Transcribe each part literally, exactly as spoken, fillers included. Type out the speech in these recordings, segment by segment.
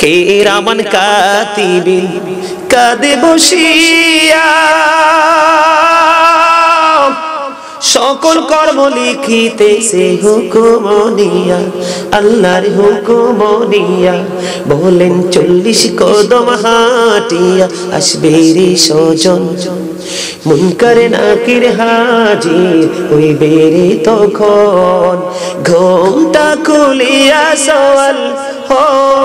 কিরামান কাতিবিন কাঁদে বসিয়া সকল কর্ম লিখিতেছে হুকুম নিয়া আল্লাহর হুকুম নিয়া বলেন চল্লিশ কদম হাঁটিয়া আসবে রে সজন মুনকার নাকির হাজির হইবে রে তখন ঘোমটা খুলিয়া সওয়াল হো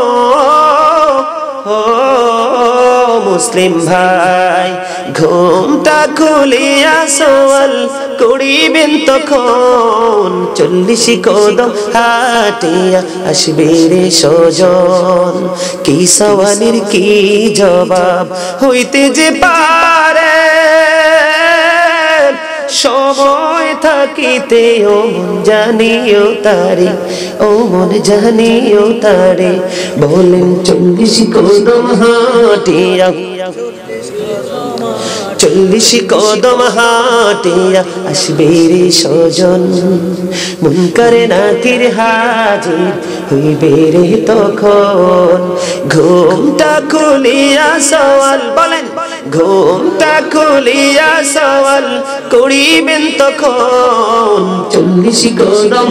হো মুসলিম ভাই ঘোমটা খুলিয়া সওয়াল করিবেন তখন চল্লিশ কদম হাঁটিয়া আসবে রে সজন কি সওয়ালের কি জবাব হইতে যে পারে সময় থাকিতে ও মন জানিও তারে ও মন জানিও তারে বলেন চল্লিশ কদম হাঁটিয়া চল্লিশ কদম হাঁটিয়া আসবে রে সজন মুনকার নাকির হাজির হইবে রে তখন ঘোমটা খুলিয়া সওয়াল বলেন ঘোমটা খুলিয়া সওয়াল করিবেন তখন চল্লিশ কদম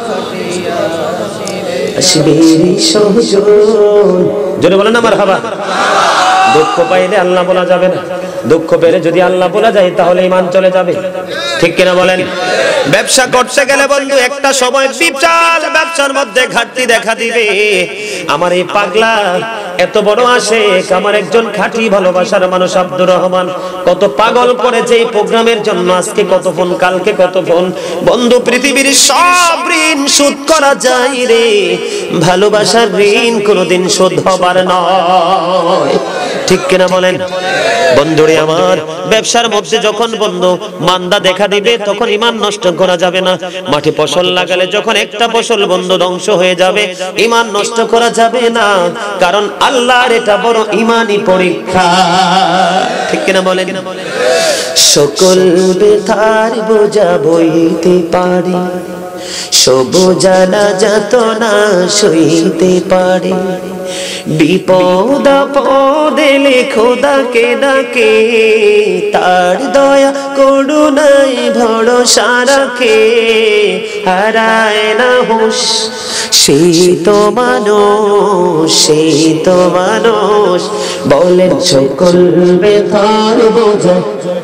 আসবে রে সজন জোরে বলেন না মারহাবা। দুঃখ পাইলে আল্লাহ বলা যাবে না, দুঃখ পেলে যদি আল্লাহ বলা যায় তাহলে ঈমান চলে যাবে, ঠিক কিনা বলেন? ব্যবসা করতে গেলে বন্ধু একটা সময় বিশাল ব্যবসার মধ্যে ঘাটতি দেখা দিবে। আমার এই পাগলা এত বড় আশেক, আমার একজন খাঁটি ভালোবাসার মানুষ আব্দুর রহমান কত পাগল করেছে এই প্রোগ্রামের জন্য, আজকে কত ফোন কালকে কত ফোন। বন্ধু পৃথিবীর সব ঋণ শোধ করা যায় রে, ভালোবাসার ঋণ কোনোদিন শোধ হবার নয়, ঠিক কিনা বলেন? বন্ধুরে আমার, ব্যবসার মধ্যে যখন বন্ধু মান্দা দেখা দিবে তখন ঈমান নষ্ট করা যাবে না। মাঠে ফসল লাগালে যখন একটা ফসল বন্ধু ধ্বংস হয়ে যাবে, ঈমান নষ্ট করা যাবে না, কারণ আল্লাহর এটা বড় ঈমানি পরীক্ষা, ঠিক কিনা বলেন? সকল ব্যথার বোঝা বইতে পারে, সব জ্বালা যাতনা সইতে পারে, বিপদ আপদে খোদাকে ডাকে, তার দয়া করুণায় ভরসা রাখে, হারায় না হুঁশ সেই তো মানুষ, সেই তো মানুষ। বলেন সকল ব্যথার বোঝা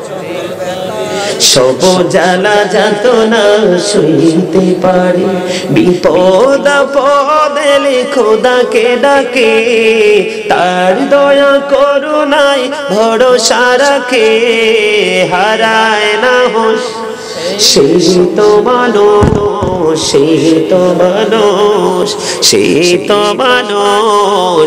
সব জ্বালা যাতনা সইতে পারে, বিপদ আপদে খোদাকে ডাকে, তার দয়া করুণায় ভরসা রাখে, হারায় না হুঁশ সেই তো মানুষ, সেই তো মানুষ, সেই তো মানুষ।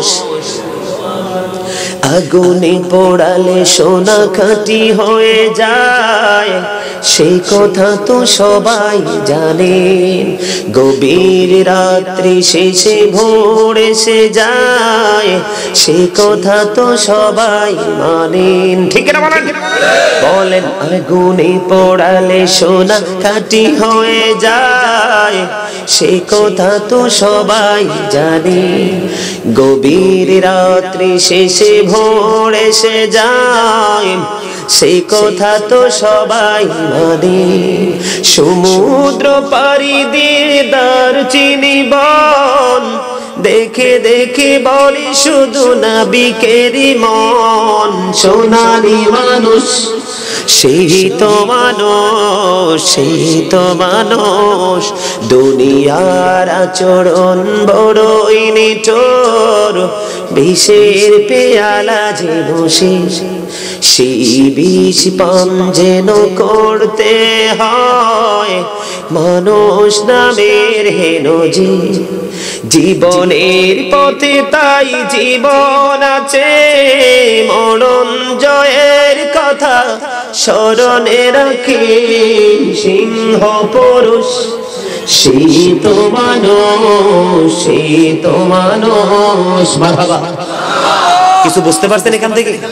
আগুনে পোড়ালে সোনা খাঁটি হয়ে যায়, সেই কথা তো সবাই জানেন, গভীর রাত্রি শেষে ভোর এসে যায়, সেই কথা তো সবাই মানেন, ঠিক না বলেন? বলেন আগুনে পোড়ালে সোনা খাঁটি হয়ে যায়, সেই কথা তো সবাই জানে, গভীর রাত্রি শেষে ভোর এসে যায়, সেই কথা তো সবাই মানে। সমুদ্র পাড়ি দিয়ে দারচিনি বন দেখে দেখে বলি শুধু নাবিকেরই মন, সোনালি মানুষ সেই তো মানুষ, সেই তো মানুষ। দুনিয়ার আচরণ বড়ই নিঠুর, বিষের পেয়ালা যে বসে সেই বিষ পান যেন করতে হয়, মানুষ নামের হেন যে জীবনের পথে তাই জীবন আছে, মরণ জয়ের কথা স্মরণে রাখে সিংহ পুরুষ সেই তো মানুষ, সেই তো মানুষ। মারহাবা। কিছু বুঝতে পারছেন এখান থেকে?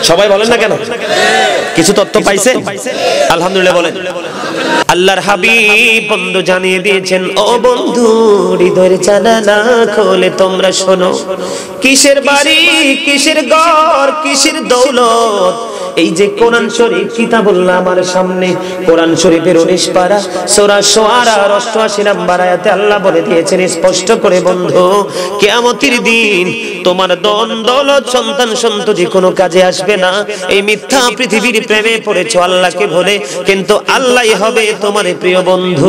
সবাই বলেন না কেন? কিছু তথ্য পাইছেন? আলহামদুলিল্লাহ বলেন। আল্লাহর হাবিব বন্ধু জানিয়ে দিয়েছেন, ও বন্ধু হৃদয়ের জানালা খোলে তোমরা শোনো, কিসের বাড়ি, কিসের ঘর, কিসের দৌলত, এই যে কোরআন শরীফ কিতাবুল্লাহ আমার সামনে, কোরআন শরীফের উনিশ পারা সূরা শুআরা অষ্টআশি নম্বর আয়াতে আল্লাহ বলে দিয়েছেন স্পষ্ট করে, বন্ধু কিয়ামতের দিন তোমার ধন দৌলত সন্তান সন্ততি কোনো কাজে আসবে না। এই মিথ্যা পৃথিবীর প্রেমে পড়েছো আল্লাহকে ভুলে, কিন্তু আল্লাহই হবে তোমার প্রিয় বন্ধু।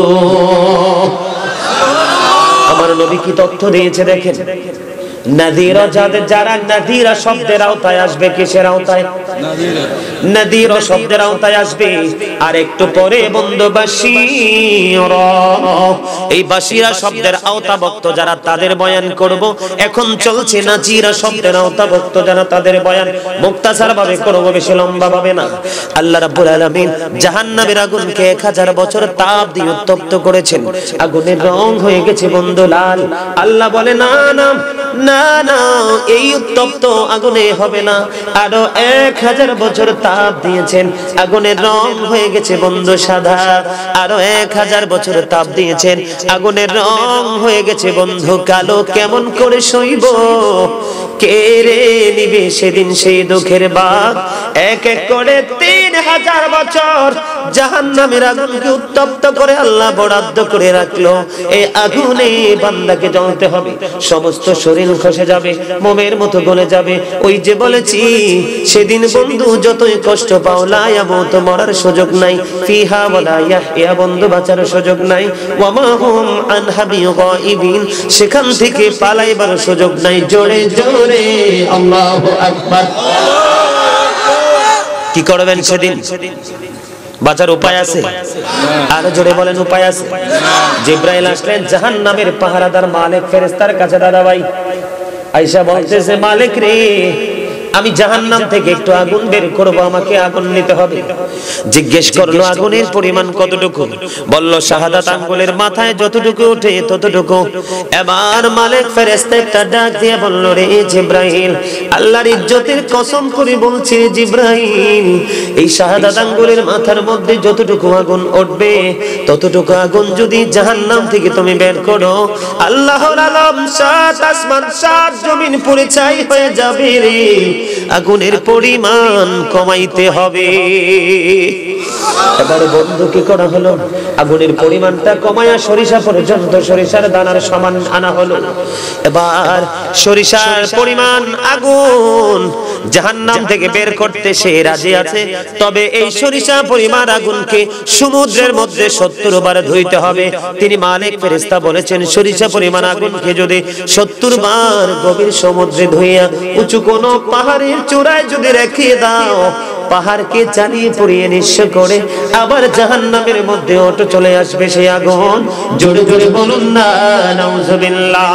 আমার নবী কি তথ্য দিয়েছে দেখেন। নাদিরা, যাদের যারা নাদিরা শব্দের আওতায় আসবে, কিসের আওতায়? নাদিরা শব্দের আওতায় আসবে। আর একটু পরে বন্ধু বাশীরা, এই বাশীরা শব্দের আওতাভুক্ত যারা তাদের বয়ান করব। এখন চলছে নাজিরা শব্দের আওতাভুক্ত যারা তাদের বয়ান মুক্তাসার ভাবে করব, বেশি লম্বা ভাবে না। আল্লাহ রাব্বুল আলামিন জাহান্নামের আগুনকে এক হাজার বছর তাপ দিয়ে উত্তপ্ত করেছেন, আগুনের রং হয়ে গেছে বন্ধু লাল। আল্লাহ বলে না না না না, এই উত্তপ্ত আগুনে হবে না, আরো এক হাজার বছর তাপ দিয়েছেন, আগুনের রং হয়ে গেছে বন্ধু সাদা। আরো এক হাজার বছর তাপ দিয়েছেন, আগুনের রং হয়ে গেছে বন্ধু কালো। কেমন করে সইব, কে রে নিবে সেদিন সেই দুঃখের বাঁধ? এক এক করে তিন হাজার বছর জাহান্নামের আগুনকে উত্তপ্ত করে আল্লাহ বরাদ্দ করে রাখলো। এই আগুনে বান্দাকে জ্বলতে হবে, সমস্ত শরীর খসে যাবে, মোমের মতো গলে যাবে। ওই যে বলেছি সেদিন বন্ধু যতই কষ্ট পাও লা ইয়ামুত, মরার সুযোগ নাই, ফিহা ওয়ালা ইয়াহইয়া, বন্ধু বাঁচার সুযোগ নাই, ওয়া মা হুম আনহা বিগাইবিন, সেখান থেকে পালাইবার সুযোগ নাই। জোরে জোরে আল্লাহু আকবার। কি করবেন সেদিন? বাঁচার উপায় আছে? আরো জোরে বলেন, উপায় আছে? জিবরাইল আসলেন জাহান্নামের পাহারাদার মালিক ফেরেশতার কাছে, দাদা ভাই আয়েশা বলতেছে, মালিক রে আমি জাহান্নাম থেকে একটু আগুন বের করব, আমাকে আগুন নিতে হবে। জিজ্ঞেস করলো আগুনের পরিমাণ কতটুকু? বলল শাহাদাত আঙ্গুলের মাথায় যতটুকু ওঠে ততটুকু। এবার মালিক ফেরেশতা একটা ডাক দিয়ে বলল, রে জিবরাইল, আল্লাহর ইজ্জতের কসম করে বলছি রে জিবরাইল, এই শাহাদাত আঙ্গুলের মাথার মধ্যে যতটুকু আগুন উঠবে ততটুকু আগুন যদি জাহান্নাম থেকে তুমি বের করো, আল্লাহর আলম সাত আসমান সাত জমিন পুড়ে ছাই হয়ে যাবে রে। আগুনের পরিমাণ কমাইতে হবে। এবারে বন্ধু কি করা হলো? আগুনের পরিমাণটা কমায়া সরিষা পর্যন্ত সরিষার দানার সমান আনা হলো। এবার সরিষার পরিমাণ আগুন জাহান্নাম থেকে বের করতে সে রাজি আছে, তবে এই সরিষা পরিমাণ আগুনকে সমুদ্রের মধ্যে সত্তর বার ধুইতে হবে। তিনি মালিক ফেরেশতা বলেছেন, সরিষা পরিমাণ আগুনকে যদি সত্তর বার গভীর সমুদ্রে ধুইয়া উঁচু কোনো পাহাড়ের চূড়ায় যদি রেখে দাও, পাহাড়কে জ্বালিয়ে পুড়িয়ে নিঃস্ব করে আবার জাহান্নামের মধ্যে অটো চলে আসবে সেই আগুন। জোরে জোরে বলুন না নাউজুবিল্লাহ।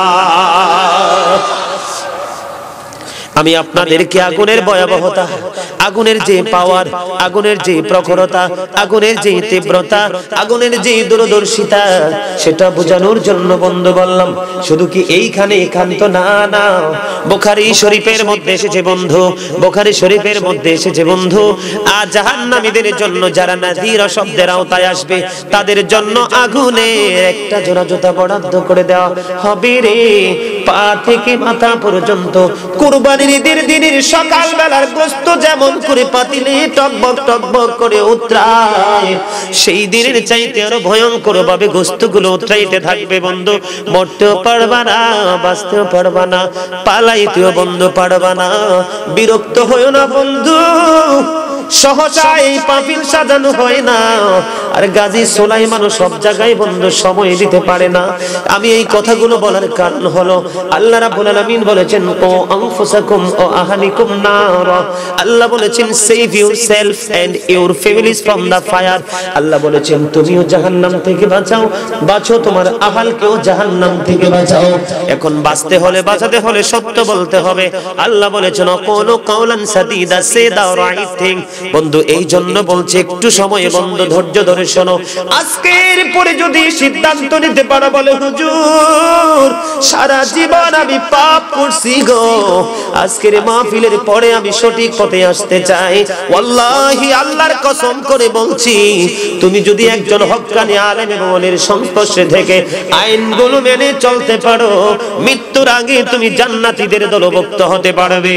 আমি আপনাদেরকে আগুনের ভয়াবহতা, আগুনের যে পাওয়ার, আগুনের যে প্রখরতা, আগুনের যে তীব্রতা, আগুনের যে দূরদর্শিতা সেটা বোঝানোর জন্য বন্ধু বললাম। শুধু কি এইখানে একান্ত না, না, বুখারী শরীফের মধ্যে এসেছে বন্ধু, বুখারী শরীফের মধ্যে এসেছে বন্ধু, আর জাহান্নামীদের জন্য যারা নাযীর শব্দের আওতায় আসবে তাদের জন্য আগুনের একটা জোড়া জুতা বরাদ্দ করে দেওয়া হবে রে। পা থেকে মাথা পর্যন্ত কুরবানির ঈদের দিনের সকাল বেলার গোশত যেমন করে পাতিলে টকবক টকবক করে উতরায়, সেই দিনের চাইতে আরো ভয়ঙ্কর ভাবে গোশতগুলো উতরাইতে থাকবে বন্ধু। মরতেও পারবা না, বাঁচতেও পারবা না, পালাইতেও বন্ধু পারবা না। বিরক্ত হইও না বন্ধু, সহসা এই পাপিল সাজানো হয় না। আর গাজী সুলাইমান সব জায়গায় বন্ধু সময় দিতে পারে না। আমি এই কথাগুলো বলার কারণ হলো আল্লাহ রাব্বুল আলামিন বলেছেন, ও আনফুসাকুম ও আহলিকুম নার, আল্লাহ বলেছেন save yourself and your families from the fire. আল্লাহ বলেছেন তুমিও জাহান্নাম থেকে বাঁচাও, বাঁচো তোমার আহলকেও জাহান্নাম থেকে বাঁচাও। এখন বাঁচতে হলে, বাঁচাতে হলে সত্য বলতে হবে। আল্লাহ বলেছেন, কোন কাওলান সাদীদা, সে দা রাইট থিং। বন্ধু এই জন্য বলছে একটু সময় বন্ধু ধৈর্য ধরে শোনো। আজকের পরে যদি সিদ্ধান্ত নিতে পারো বলে হুজুর সারা জীবন আমি পাপ করছি গো, আজকের মাহফিলের পরে আমি সঠিক পথে আসতে চাই, ওয়াল্লাহি আল্লাহর কসম করে বলছি তুমি যদি একজন হক্কানি আলেম এবং ওলির সংস্পর্শে থেকে আইনগুলো মেনে চলতে পারো, মৃত্যুর আগে তুমি জান্নাতীদের দলভুক্ত হতে পারবে।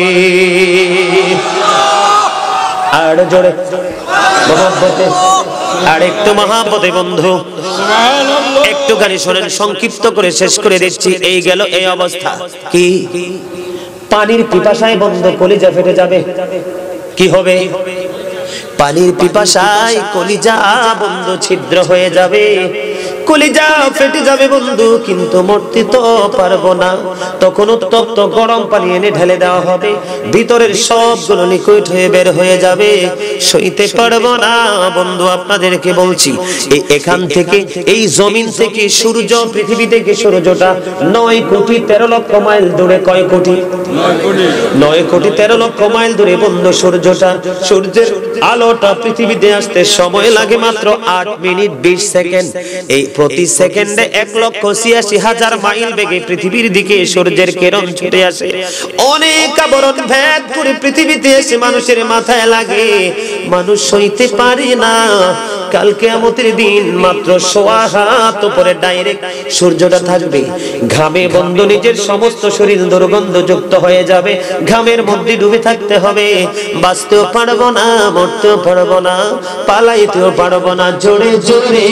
আর জোরে মহব্বতে, আর একটু মহব্বতে বন্ধু একটুখানি শোনেন, সংক্ষিপ্ত করে শেষ করে দিচ্ছি। এই গেল এই অবস্থা। কি পানির পিপাসায় বন্ধ কলিজা ফেটে যাবে, কি হবে? পানির পিপাসায় কলিজা বন্ধ ছিদ্র হয়ে যাবে, কলিজা ফেটে যাবে বন্ধু, কিন্তু মরতে তো পারবো না। তখন উত্তপ্ত গরম পানি এনে ঢেলে দেওয়া হবে, ভিতরের সবগুলো লিকুইড হয়ে বের হয়ে যাবে, সইতে পারবো না বন্ধু। আপনাদেরকে বলছি এখান থেকে, এই জমিন থেকে সূর্য, পৃথিবী থেকে সূর্যটা নয় কোটি তেরো লক্ষ মাইল দূরে। কয় কোটি? নয় কোটি তেরো লক্ষ মাইল দূরে বন্ধু সূর্যটা। সূর্যের আলোটা পৃথিবীতে আসতে সময় লাগে মাত্র আট মিনিট বিশ সেকেন্ড। এই প্রতি সেকেন্ডে এক লক্ষ ছিয়াশি হাজার মাইল বেগে পৃথিবীর দিকে সূর্যের কিরণ ছুটে আসে, অনেক আবরণ ভেদ করে পৃথিবীতে এসে মানুষের মাথায় লাগে, মানুষ সইতে পারে না। কাল কিয়ামতের দিন মাত্র সোয়া হাত উপরে ডাইরেক্ট সূর্যটা থাকবে, ঘামে বন্ধু নিজের সমস্ত শরীর দুর্গন্ধযুক্ত হয়ে যাবে, ঘামের মধ্যে ডুবে থাকতে হবে, বাঁচতেও পারবো না, মরতেও পারবো না, পালাইতেও পারবো না। জোরে জোরে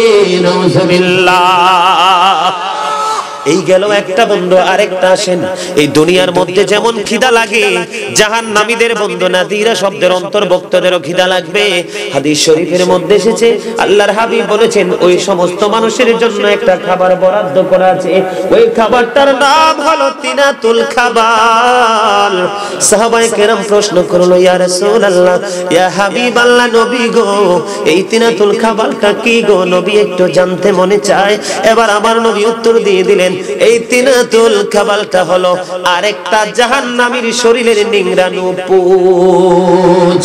নাউজুবিল্লাহ। এই গেল একটা বন্ধু, আরেকটা আসেন। এই দুনিয়ার মধ্যে যেমন খিদা লাগে জাহান্নামীদের বন্ধু নাদিরা শব্দের অন্তর্ভুক্তদেরও খিদা লাগবে। হাদিস শরীফের মধ্যে এসেছে আল্লাহর হাবিব বলেছেন ওই সমস্ত মানুষের জন্য একটা খাবার বরাদ্দ করা আছে, ওই খাবারটার নাম হলো তিনাতুল খাবার। সাহাবায়ে কেরাম প্রশ্ন করলো ইয়া রাসূলুল্লাহ, ইয়া হাবিবাল্লাহ, নবী গো এই তিনাতুল খাবারটা কি গো? নবী একটু জানতে মনে চায়। এবার আমার নবী উত্তর দিয়ে দিলেন এই তিনাতুল খাবারটা হলো আরেকটা জাহান্নামীর শরীরের নিংড়ানো পুঁজ।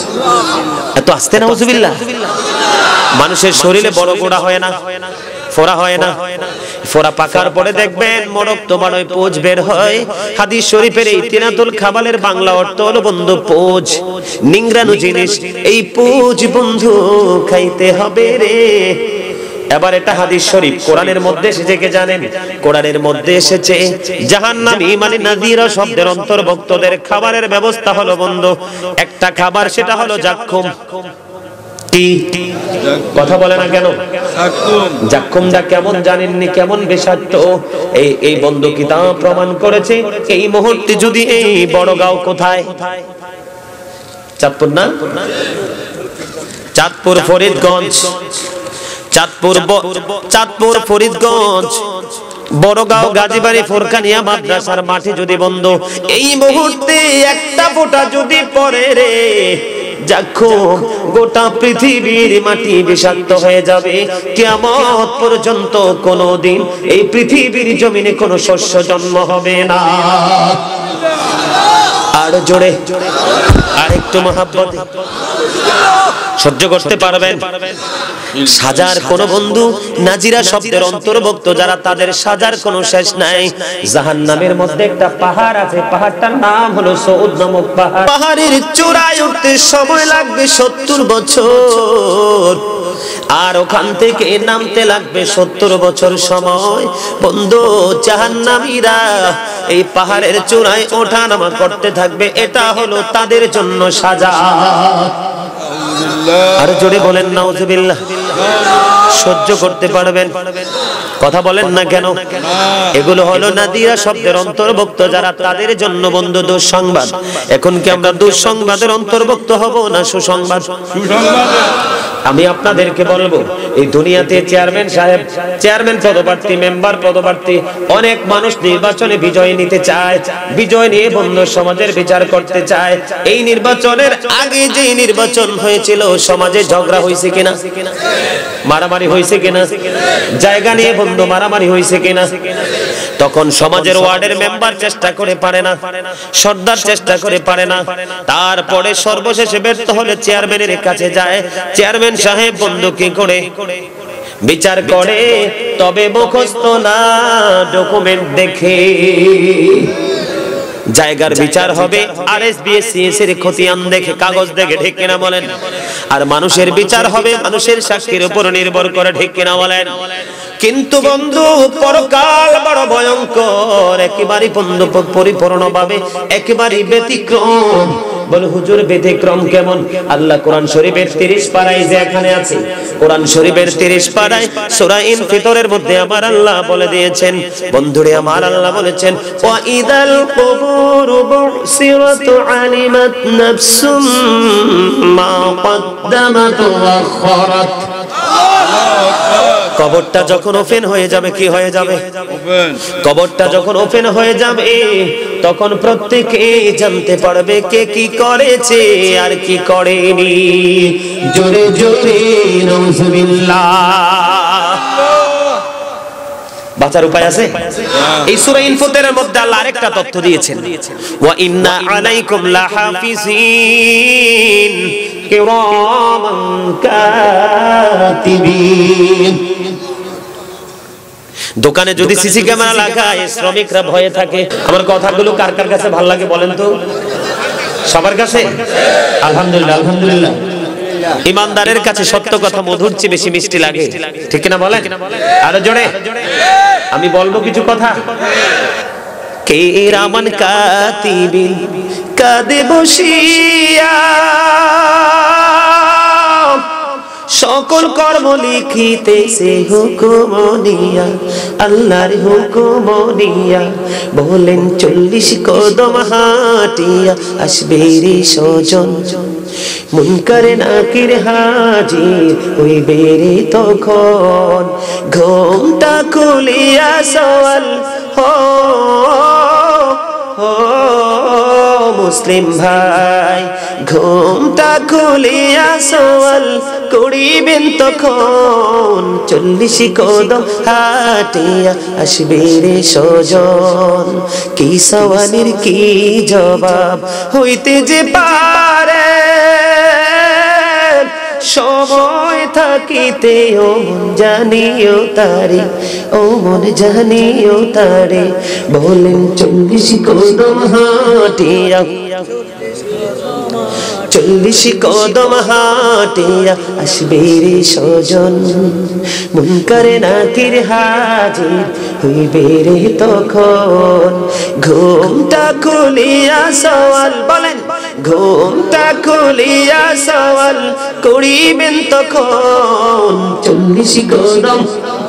এত আস্তে নাউজুবিল্লাহ। মানুষের শরীরে বড় গোড়া হয় না, ফোড়া হয় না, ফোড়া পাকার পরে দেখবেন মরক তোমার ওই পোজ বের হয়। হাদিস শরীফের এই তিনাতুল খাবালের বাংলা অর্থ হলো বন্ধু পোজ, নিংড়ানো জিনিস। এই পোজ বন্ধু খাইতে হবে রে। এবার এটা হাদিস শরীফ, কোরআনের মধ্যে এসেছে কে জানেন? কোরআনের মধ্যে এসেছে জাহান্নামী মানে নাযীরা শব্দের অন্তর্ভুক্তদের খাবারের ব্যবস্থা হলো বন্ধু একটা খাবার, সেটা হলো জাক্কুম। কি কথা বলে না কেন? জাক্কুমটা কেমন জানেননি? কেমন বিষাক্ত? এই এই বন্ধু কিতাব প্রমাণ করেছে। এই মুহূর্তে যদি এই বড়গাঁও কোথায়? চাঁদপুর না? চাঁদপুর ফরিদগঞ্জ, চাঁদপুর চাঁদপুর ফরিদগঞ্জ, বড়গাঁও, গাজীবাড়ি, ফোরকানিয়া মাদ্রাসার মাঠে যদি বন্ধু এই মুহূর্তে একটা ফোঁটা যদি পড়ে রে জাক্কুম, গোটা পৃথিবীর মাটি বিষাক্ত হয়ে যাবে। কিয়ামত পর্যন্ত কোনোদিন এই পৃথিবীর জমিনে কোনো শস্য জন্ম হবে না। আর জোরে আরেকটু মহব্বত সহ্য করতে পারবেন? সাজার কোন বন্ধু নাজিরা শব্দের অন্তর্ভুক্ত যারা, তাদের সাজার কোনো শেষ নাই। জাহান্নামের মধ্যে একটা পাহাড় আছে, পাহাড়টার নাম হলো সৌদ নামক পাহাড়। পাহাড়ের চূড়ায় উঠতে সময় লাগবে সত্তর বছর, আর ওখান থেকে নামতে লাগবে সত্তর বছর সময়। বন্ধু জাহান্নামীরা এই পাহাড়ের চূড়ায় ওঠা নামা করতে থাকবে, এটা হলো তাদের জন্য সাজা। আর জোরে বলেন নাউজুবিল্লাহ। সহ্য করতে পারবেন? কথা বলেন না কেন? এগুলো হলো নাদিরা শব্দের অন্তর্ভুক্ত যারা, তাদের জন্য বন্ধু দুঃসংবাদ। এখন কি আমরা দুঃসংবাদের অন্তর্ভুক্ত হব না সুসংবাদ? আমি আপনাদেরকে বলবো এই দুনিয়াতে চেয়ারম্যান সাহেব, চেয়ারম্যান পদপ্রার্থী, মেম্বার পদপ্রার্থী, অনেক মানুষ নির্বাচনে বিজয় নিতে চায়, বিজয় নিয়ে বন্ধু সমাজের বিচার করতে চায়। এই নির্বাচনের আগে যে নির্বাচন হয়েছিল সমাজে ঝগড়া হয়েছে কিনা? মারামারি হয়েছে কিনা? জায়গা নিয়ে বন্ধু মারামারি হয়েছে কিনা? তখন সমাজের ওয়ার্ডের মেম্বার চেষ্টা করে পারে না, সর্দার চেষ্টা করে পারে না, তারপরে সর্বশেষে ব্যর্থ হলে চেয়ারম্যানের কাছে যায়। চেয়ারম্যান সাহেব বন্ধু কি করে বিচার করে? তবে মুখস্থ না, ডকুমেন্ট দেখে জায়গার বিচার হবে। R S B S C S এর খতিয়ান দেখে, কাগজ দেখে, ঠিক কিনা বলেন? আর মানুষের বিচার হবে মানুষের সাক্ষীর উপর নির্ভর করে, ঠিক কিনা বলেন? কিন্তু বন্ধু পরকাল বড় ভয়ঙ্কর, একেবারে বন্ধু পরিপূর্ণ ভাবে একেবারে ব্যতিক্রম। বলে হুজুর ব্যতিক্রম কেমন? আল্লাহ কোরআন শরীফের তিরিশ পারায় যে এখানে আছে, কোরআন শরীফের তিরিশ পারায় সূরা ইনফিতরের মধ্যে আমার আল্লাহ বলে দিয়েছেন, বন্ধুরে আমার আল্লাহ বলেছেন, ওয়া ইদাল কুবুরু বুসিরাত আলিমাত নাফসুম মা কদ্দামাত ওয়া আখারাত। কবরটা যখন ওপেন হয়ে যাবে, কি হয়ে যাবে? কবরটা যখন ওপেন হয়ে যাবে তখন প্রত্যেকে জানতে পারবে কে কি করেছে আর কি করেনি। জোরে জোরে নাউজুবিল্লাহ। বাঁচার উপায় আছে? এই সূরা ইনফিতরের মধ্যে আল্লাহ আরেকটা তথ্য দিয়েছেন, ওয়া ইন্না আলাইকুম লাহাফিজিন কিরামান কাতিবিন। দোকানে যদি সিসি ক্যামেরা লাগায় শ্রমিকরা ভয়ে থাকে। আমার কথাগুলো কার কার কাছে ভালো লাগে বলেন তো? সবার কাছে? আলহামদুলিল্লাহ, আলহামদুলিল্লাহ। ইমানদারের কাছে সত্য কথা মধুর চেয়ে বেশি মিষ্টি লাগে, ঠিক না বলেন? আরো জোরে আমি বলবো কিছু কথা। কিরামান কাতিবিন, কাঁদে বসিয়া সকল কর্ম লিখিতেছে হুকুম নিয়া, আল্লাহর হুকুম নিয়া। বলেন চল্লিশ কদম হাঁটিয়া আসবে রে সজন, মুনকার নাকির হাজির হইবে রে তখন। ঘোমটা খুলিয়া সওয়াল হো হো মুসলিম ভাই, ঘোমটা খুলিয়া সওয়াল করিবেন তখন। চল্লিশ কদম হাঁটিয়া আসবে রে সজন, কি সওয়ালের কি জবাব হইতে যে পারে। সময় থাকিতে ও মন জানিও তারে, ও মন জানিও তারে। বলেন চল্লিশ কদম হাঁটিয়া, চল্লিশ কদম হাঁটিয়া আসবে রে সজন, মুনকার নাকির হাজির হইবে রে তখন। ঘুমটা খুলিয়া সওয়াল, বলেন ঘুমটা খুলিয়া সওয়াল করিবেন তখন। চল্লিশ কদম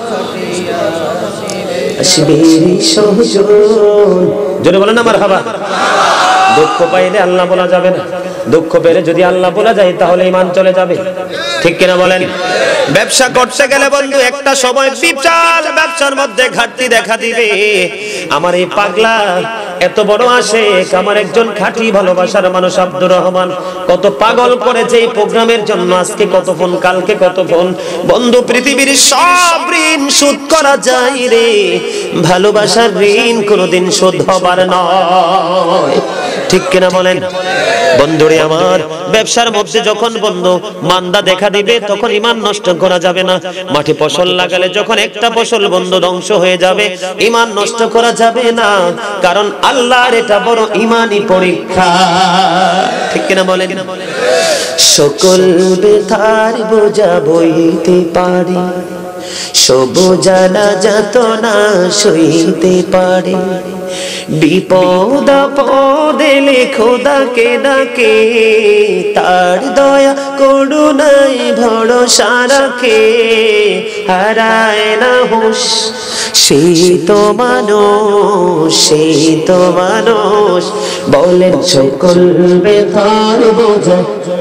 আসবে রে সজন। জোরে বলেন না মারহাবা। দুঃখ পাইলে আল্লাহ বলা যাবে না, দুঃখ পেলে যদি আল্লাহ বলা যায় তাহলে ঈমান চলে যাবে, ঠিক কিনা বলেন? ব্যবসা করতে গেলে বন্ধু একটা সময় বিশাল ব্যবসার মধ্যে ঘাটতি দেখা দিবে। আমার এই পাগলা এত বড় আশেক, আমার একজন খাঁটি ভালোবাসার মানুষ আব্দুর রহমান কত পাগল করেছে এই প্রোগ্রামের জন্য। আজকে কত ফোন, কালকে কত ফোন। বন্ধু পৃথিবীর সব ঋণ শোধ করা যায় রে, ভালোবাসার ঋণ কোনোদিন শোধ হবার নয়, ঠিক কিনা বলেন? বন্ধুরে আমার, ব্যবসার মধ্যে যখন বন্ধু মান্দা দেখা দিবে তখন ঈমান নষ্ট করা যাবে না। মাঠে ফসল লাগালে যখন একটা ফসল বন্ধু ধ্বংস হয়ে যাবে, ঈমান নষ্ট করা যাবে না, কারণ আল্লাহর এটা বড় ঈমানি পরীক্ষা, ঠিক কিনা বলেন? সকল ব্যথার বোঝা বইতে পারি, সব জ্বালা যাতনা সইতে পারি। বিপদ আপদে খোদাকে ডাকে, তার দয়া করুণায় ভরসা রাখে। হারায় না হুঁশ সেই তো মানুষ, সেই তো মানুষ। বলেন সকল ব্যথার বোঝা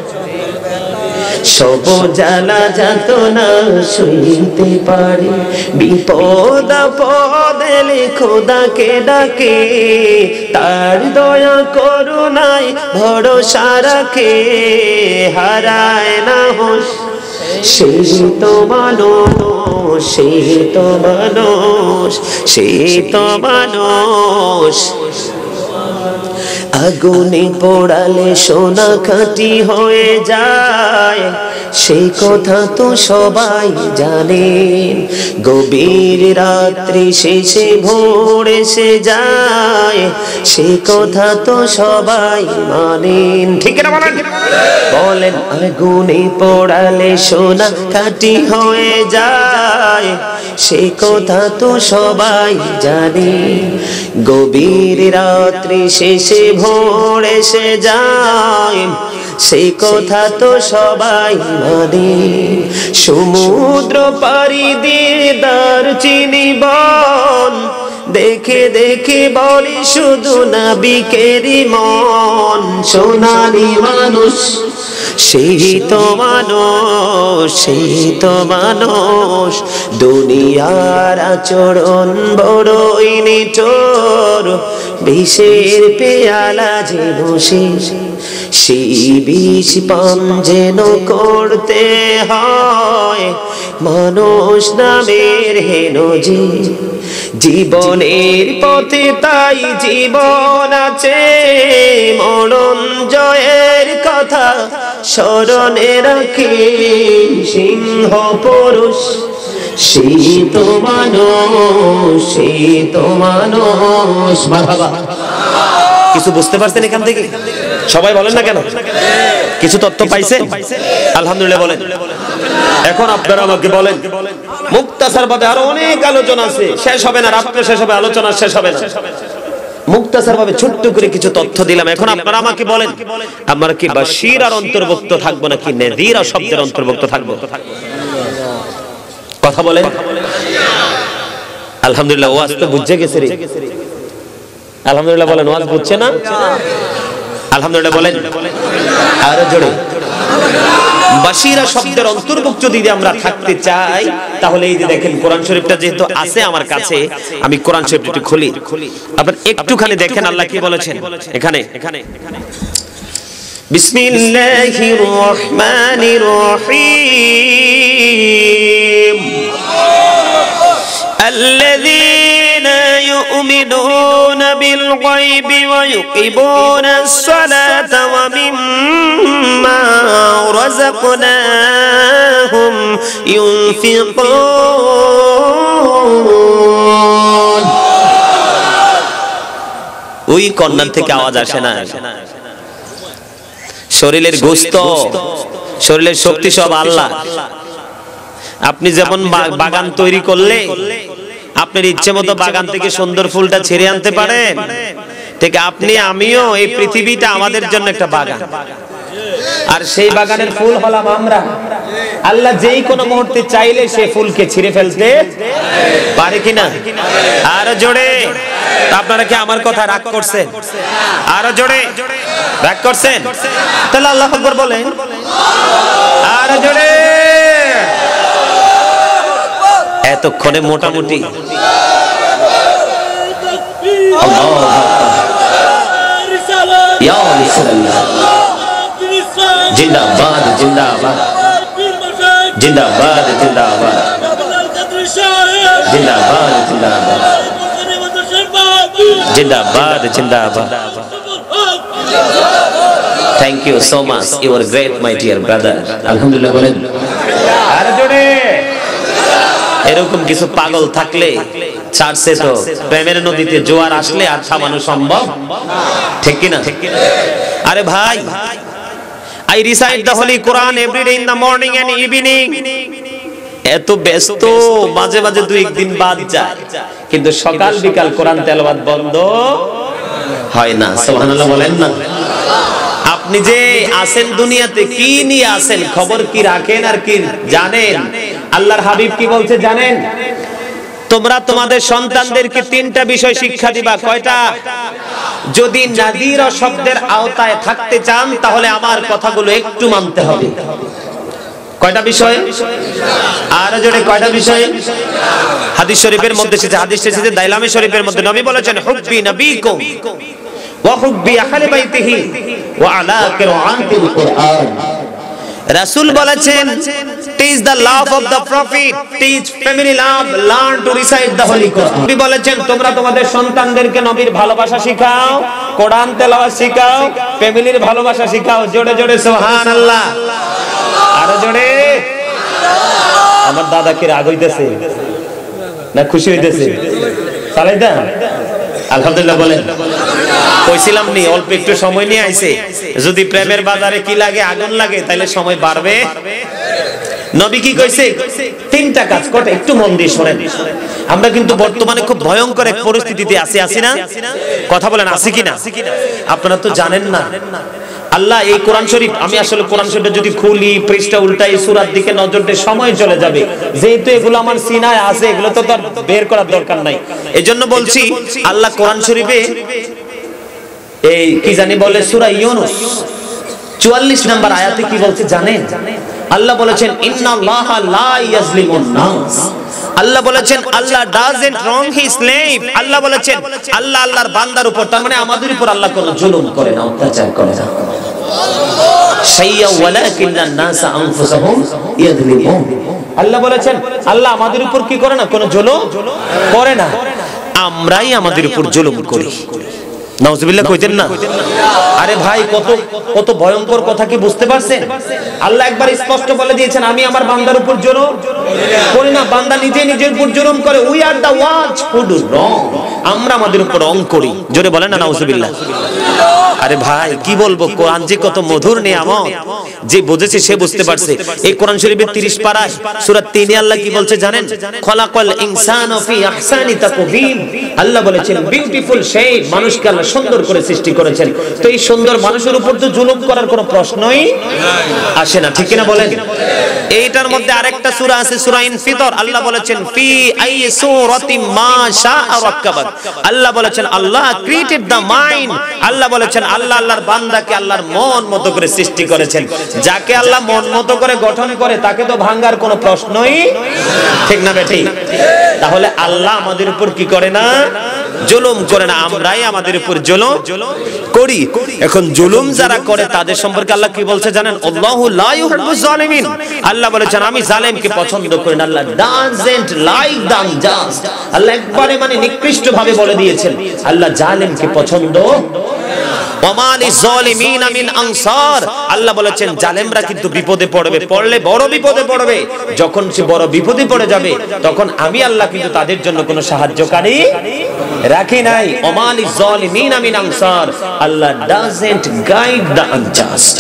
সব জ্বালা যাতনা সইতে পারি। বিপদ আপদে খোদাকে ডাকে, তার দয়া করুণায় ভরসা রাখে। হারায় না হুঁশ সেই তো মানুষ, সেই তো মানুষ, সেই তো মানুষ। আগুনে পোড়ালে সোনা খাঁটি হয়ে যায়, সেই কথা তো সবাই জানেন। গভীর রাত্রি শেষে ভোর এসে যায়, সেই কথা তো সবাই মানেন। ঠিক না বলেন? বলেন আগুনে পোড়ালে সোনা খাঁটি হয়ে যায়, সেই কথা তো সবাই জানে। গভীর রাত্রি শেষে ভোর এসে যায়, সেই কথা তো সবাই মানে। সমুদ্র পাড়ি দিয়ে দারচিনি বন, দেখে দেখে বলি শুধু নাবিকেরই মন। সোনালি মানুষ, সেই তো মানুষ, সেই তো মানুষ। দুনিয়ার আচরণ বড়ই নিঠুর, বিষের পেয়ালা যে বসে, সেই বিষ পান যেন করতে হয় মানুষ নামের হেন যে। জীবনের পথে তাই জীবন আছে, মরণ জয়ের কথা স্মরণে রাখে সিংহ পুরুষ। সেই তো মানুষ, সেই তো মানুষ। মারহাবা। কিছু বুঝতে পারছেন এখান থেকে? সবাই বলেন না কেন? কিছু তথ্য পাইছেন? আলহামদুলিল্লাহ বলেন। এখন আপনারা আমাকে বলেন, মুক্তাসার ভাবে আরো অনেক আলোচনা আছে, শেষ হবে না, রাত্রে শেষ হবে, আলোচনা শেষ হবে না। মুক্তাসার ভাবে ছোট্ট করে কিছু তথ্য দিলাম। এখন আপনারা আমাকে বলেন, আমরা কি বাশীর আর অন্তর্ভুক্ত থাকবো নাকি নাযীর শব্দের অন্তর্ভুক্ত থাকবো? কথা বলেন। আলহামদুলিল্লাহ ওয়াজ তো বুঝে গেছে রে। আলহামদুলিল্লাহ বলেন। ওয়াজ বুঝছে না? আলহামদুলিল্লাহ বলেন আরো জোরে। বাশীরা শব্দের অন্তর্ভুক্ত যদি আমরা থাকতে চাই, তাহলে এই যে দেখেন কোরআন শরীফটা যেহেতু আছে আমার কাছে, আমি কোরআন শরীফটা একটু খুলি, আপনারা একটুখানি দেখেন আল্লাহ কি বলেছেন এখানে। বিসমিল্লাহির রহমানির রহিম। আল্লাযীনা يؤمنون بالغيب ويقيمون الصلاة ومما رزقناهم ينفقون। ওই কর্নার থেকে আওয়াজ আসে না? শরীরের গোশত, শরীরের শক্তি সব আল্লাহ। আপনি যেমন বাগান তৈরি করলে আপনার ইচ্ছে মতো বাগান থেকে সুন্দর ফুলটা ছিঁড়ে আনতে পারেন, ঠিক আপনি আমিও এই পৃথিবীটা আমাদের জন্য একটা বাগান, আর সেই বাগানের ফুল হলাম আমরা। আল্লাহ যেই কোনো মুহূর্তে চাইলে সেই ফুলকে ছিঁড়ে ফেলতে পারে কিনা? আরো জোরে। আপনারা কি আমার কথা রাগ করছেন? আরো জোরে। রাগ করছেন? তাহলে আল্লাহু আকবার বলেন। আরো জোরে। এতক্ষণে মোটামুটি জিন্দাবাদ, জিন্দাবাদ, জিন্দাবাদ, জিন্দাবাদ, জিন্দাবাদ, জিন্দাবাদ, জিন্দাবাদ। Thank you so much, you are great my dear brother. আলহামদুলিল্লাহ বলেন। আর জোরে। এরকম কিছু পাগল থাকলে চার্চে তো প্রেমের নদীতে জোয়ার আসলে আর থামানো সম্ভব, ঠিক কি না? আরে ভাই, I recite the Holy Quran every day in the morning and evening. এত ব্যস্ত, মাঝে মাঝে দুই একদিন বাদ যায়, কিন্তু সকাল বিকাল কোরআন তেলাওয়াত বন্ধ হয় না। সুবহানাল্লাহ বলেন না? আপনি যে আছেন দুনিয়াতে, কি নিয়ে আছেন, খবর কি রাখেন আর কি জানেন? আল্লাহর হাবিব কি বলছে জানেন? তোমরা তোমাদের সন্তানদেরকে তিনটা বিষয় শিক্ষা দিবা। কয়টা? যদি নাযীর শব্দের আওতায় থাকতে চান তাহলে আমার কথাগুলো একটু মানতে হবে। কয়টা বিষয়? আর জোরে কয়টা বিষয়? হাদিস শরীফের মধ্যে এসেছে, হাদিস এসেছে দাইলামে শরীফের মধ্যে, নবী বলেছেন হুব্বি নবীকুম ওয়া হুব্বি আহলি বাইতিহি ওয়া আলা কিরাআতিল কুরআন। রাসূল বলেছেন teach the love of the prophet, teach family love, learn to recite the holy Quran. নবী বলেছেন তোমরা তোমাদের সন্তানদেরকে নবীর ভালোবাসা শিখাও, কোরআন তেলাওয়াত শিখাও, ফ্যামিলির ভালোবাসা শিখাও। জোরে জোরে সুবহানাল্লাহ, আরো জোরে। আমার দাদা কি রাগ হইতেছে না খুশি হইতেছে? চালাই দেন আলহামদুলিল্লাহ বলেন। কইছিলাম নি অল্প একটু সময় নিয়ে আইছে, যদি প্রেমের বাজারে কি লাগে আগুন লাগে তাহলে সময় বাড়বে। নবী কি কইছে? তিনটা কাজ করতে, একটু মন দিয়ে শুনেন। আমরা কিন্তু বর্তমানে খুব ভয়ঙ্কর এক পরিস্থিতিতে আছি, আছি না? কথা বলেন আছি কিনা? আপনারা তো জানেন না আল্লাহ এই কোরআন শরীফ, আমি আসলে কোরআন শরীফটা যদি খুলি পৃষ্ঠা উল্টাই সূরার দিকে নজর দিয়ে সময় চলে যাবে, যেহেতু এগুলো আমার সিনায় আছে এগুলো তো তার বের করার দরকার নাই। এজন্য বলছি আল্লাহ কোরআন শরীফে এই কি জানি বলে সূরা ইউনূস চুয়াল্লিশ নম্বর আয়াতে কি বলছে জানেন? আল্লাহ বলেছেন ইন্নাল্লাহা লা ইয়াজলিমুন নাস। আল্লাহ বলেছেন আল্লাহ ডাজন্ট রং হিজ স্লেভ। আল্লাহ বলেছেন আল্লাহ আল্লাহর বান্দার উপর, তার মানে আমাদের উপর আল্লাহ কোনো জুলুম করে না, অত্যাচার করে না। শাইয়া ওয়ালাকিন্নান নাস আনফুসাহুম ইয়াজলিমুন। আল্লাহ বলেছেন আল্লাহ আমাদের উপর কি করে না, কোনো জুলুম করে না, আমরাই আমাদের উপর জুলুম করি। নাউজুবিল্লাহ কইতেন না? আরে ভাই কত কত ভয়ঙ্কর কথা কি বুঝতে পারছেন? আল্লাহ একবার স্পষ্ট বলে দিয়েছেন আমি আমার বান্দার উপর জুলুম করি না, বান্দা নিজে নিজের উপর জুলুম করে। We are the ones who do wrong. আমরা আমাদের উপর রং করি। জোরে বলেন না নাউজুবিল্লাহ। আরে ভাই কি বলবো, কোরআন যে কত মধুর নিয়ামত, যে বুঝেছে সে বুঝতে পারছে। এই কোরআন শরীফের তিরিশ পারায় সূরা তিনে আল্লাহ কি বলছে জানেন? খলাকাল ইনসানা ফি আহসানি তাকওয়িম। আল্লাহ বলেছেন বিউটিফুল শেপ, মানুষকে আল্লাহ সুন্দর করে সৃষ্টি করেছেন। তো এই সুন্দর মানুষের উপর তো জুলুম করার কোনো প্রশ্নই আসে না, ঠিক কিনা বলেন? এইটার মধ্যে আরেকটা সূরা আছে সূরা ইনফিতর। আল্লাহ বলেছেন ফি আই সূরাতিম মা শাআ রাক্কাবাক। আল্লাহ বলেছেন আল্লাহ ক্রিয়েটেড দ্য মাইন্ড। আল্লাহ বলেছেন আল্লাহ আল্লাহর বান্দাকে আল্লাহর মন মতো করে সৃষ্টি করেছেন। যাকে আল্লাহ মন মতো করে গঠন করে তাকে তো ভাঙার কোনো প্রশ্নই, ঠিক না বেটি? তাহলে আল্লাহ আমাদের উপর কি করে না, জুলুম করে না, আমরাই আমাদের উপর জুলুম করি। এখন জুলুম যারা করে তাদের সম্পর্কে আল্লাহ কি বলছে জানেন? আল্লাহু লা ইউহিব্বুজ জালিমিন। আল্লাহ বলেছেন আমি জালেমকে পছন্দ করি না। আল্লাহ ডাজন্ট লাইক দ্য আনজাস্ট। আল্লাহ একবারে মানে নিকৃষ্ট ভাবে বলে দিয়েছেন আল্লাহ জালেমকে পছন্দ ওয়ামালি যালিমিনা মিন আনসার। আল্লাহ বলেছেন জালেমরা কিন্তু বিপদে পড়বে, পড়লে বড় বিপদে পড়বে। যখন সে বড় বিপদে পড়ে যাবে তখন আমি আল্লাহ কিন্তু তাদের জন্য কোনো সাহায্যকারী রাখি নাই। ওয়ামালি যালিমিনা মিন আনসার। আল্লাহ ডাজন্ট গাইড দ্য আনজাস্ট।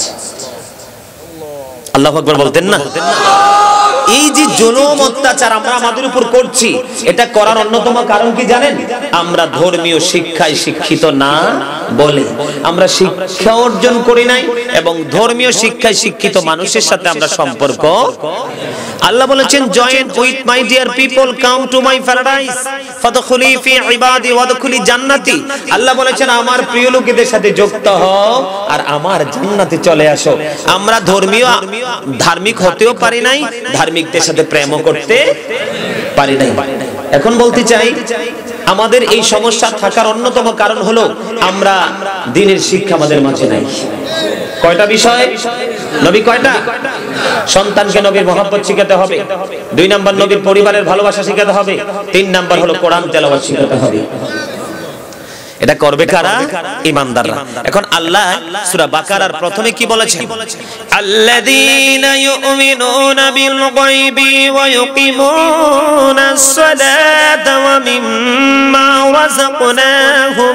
আল্লাহু আকবার বলতেন না? এই যে জুলুম অত্যাচার আমরা আমাদের উপর করছি, এটা করার অন্যতম কারণ কি জানেন? আমরা ধর্মীয় শিক্ষায় শিক্ষিত না বলে। আমরা শিক্ষা অর্জন করি নাই এবং ধর্মীয় শিক্ষায় শিক্ষিত মানুষের সাথে আমরা সম্পর্ক। আল্লাহ বলেছেন join with my dear people come to my paradise ফাদখুলি ফি ইবাদি ওয়াদখুলি জান্নাতি। আল্লাহ বলেছেন আমার প্রিয় লোকেদের সাথে যুক্ত হও আর আমার জান্নাতে চলে আসো। আমরা ধর্মীয় ধার্মিক হতেও পারি নাই, ধার্মিকদের সাথে প্রেমও করতে পারি নাই। এখন বলতে চাই আমাদের এই সমস্যা থাকার অন্যতম কারণ হলো আমরা দ্বীনের শিক্ষা আমাদের মাঝে নাই। কয়টা বিষয়? নবী কয়টা? সন্তানকে নবীর মহব্বত শিখাতে হবে। দুই নাম্বার নবীর পরিবারের ভালোবাসা শিখাতে হবে। তিন নাম্বার হলো কোরআন তেলাওয়াত শিখাতে হবে। এটা করবে কারা? ঈমানদাররা। এখন আল্লাহ সূরা বাকারার প্রথমে কি বলেছেন? আল্লাযীনা ইউমিনুনা বিল গায়বি ওয়া ইউকিমুনাস সালাতা ওয়া মিম্মা রাযাকনাহুম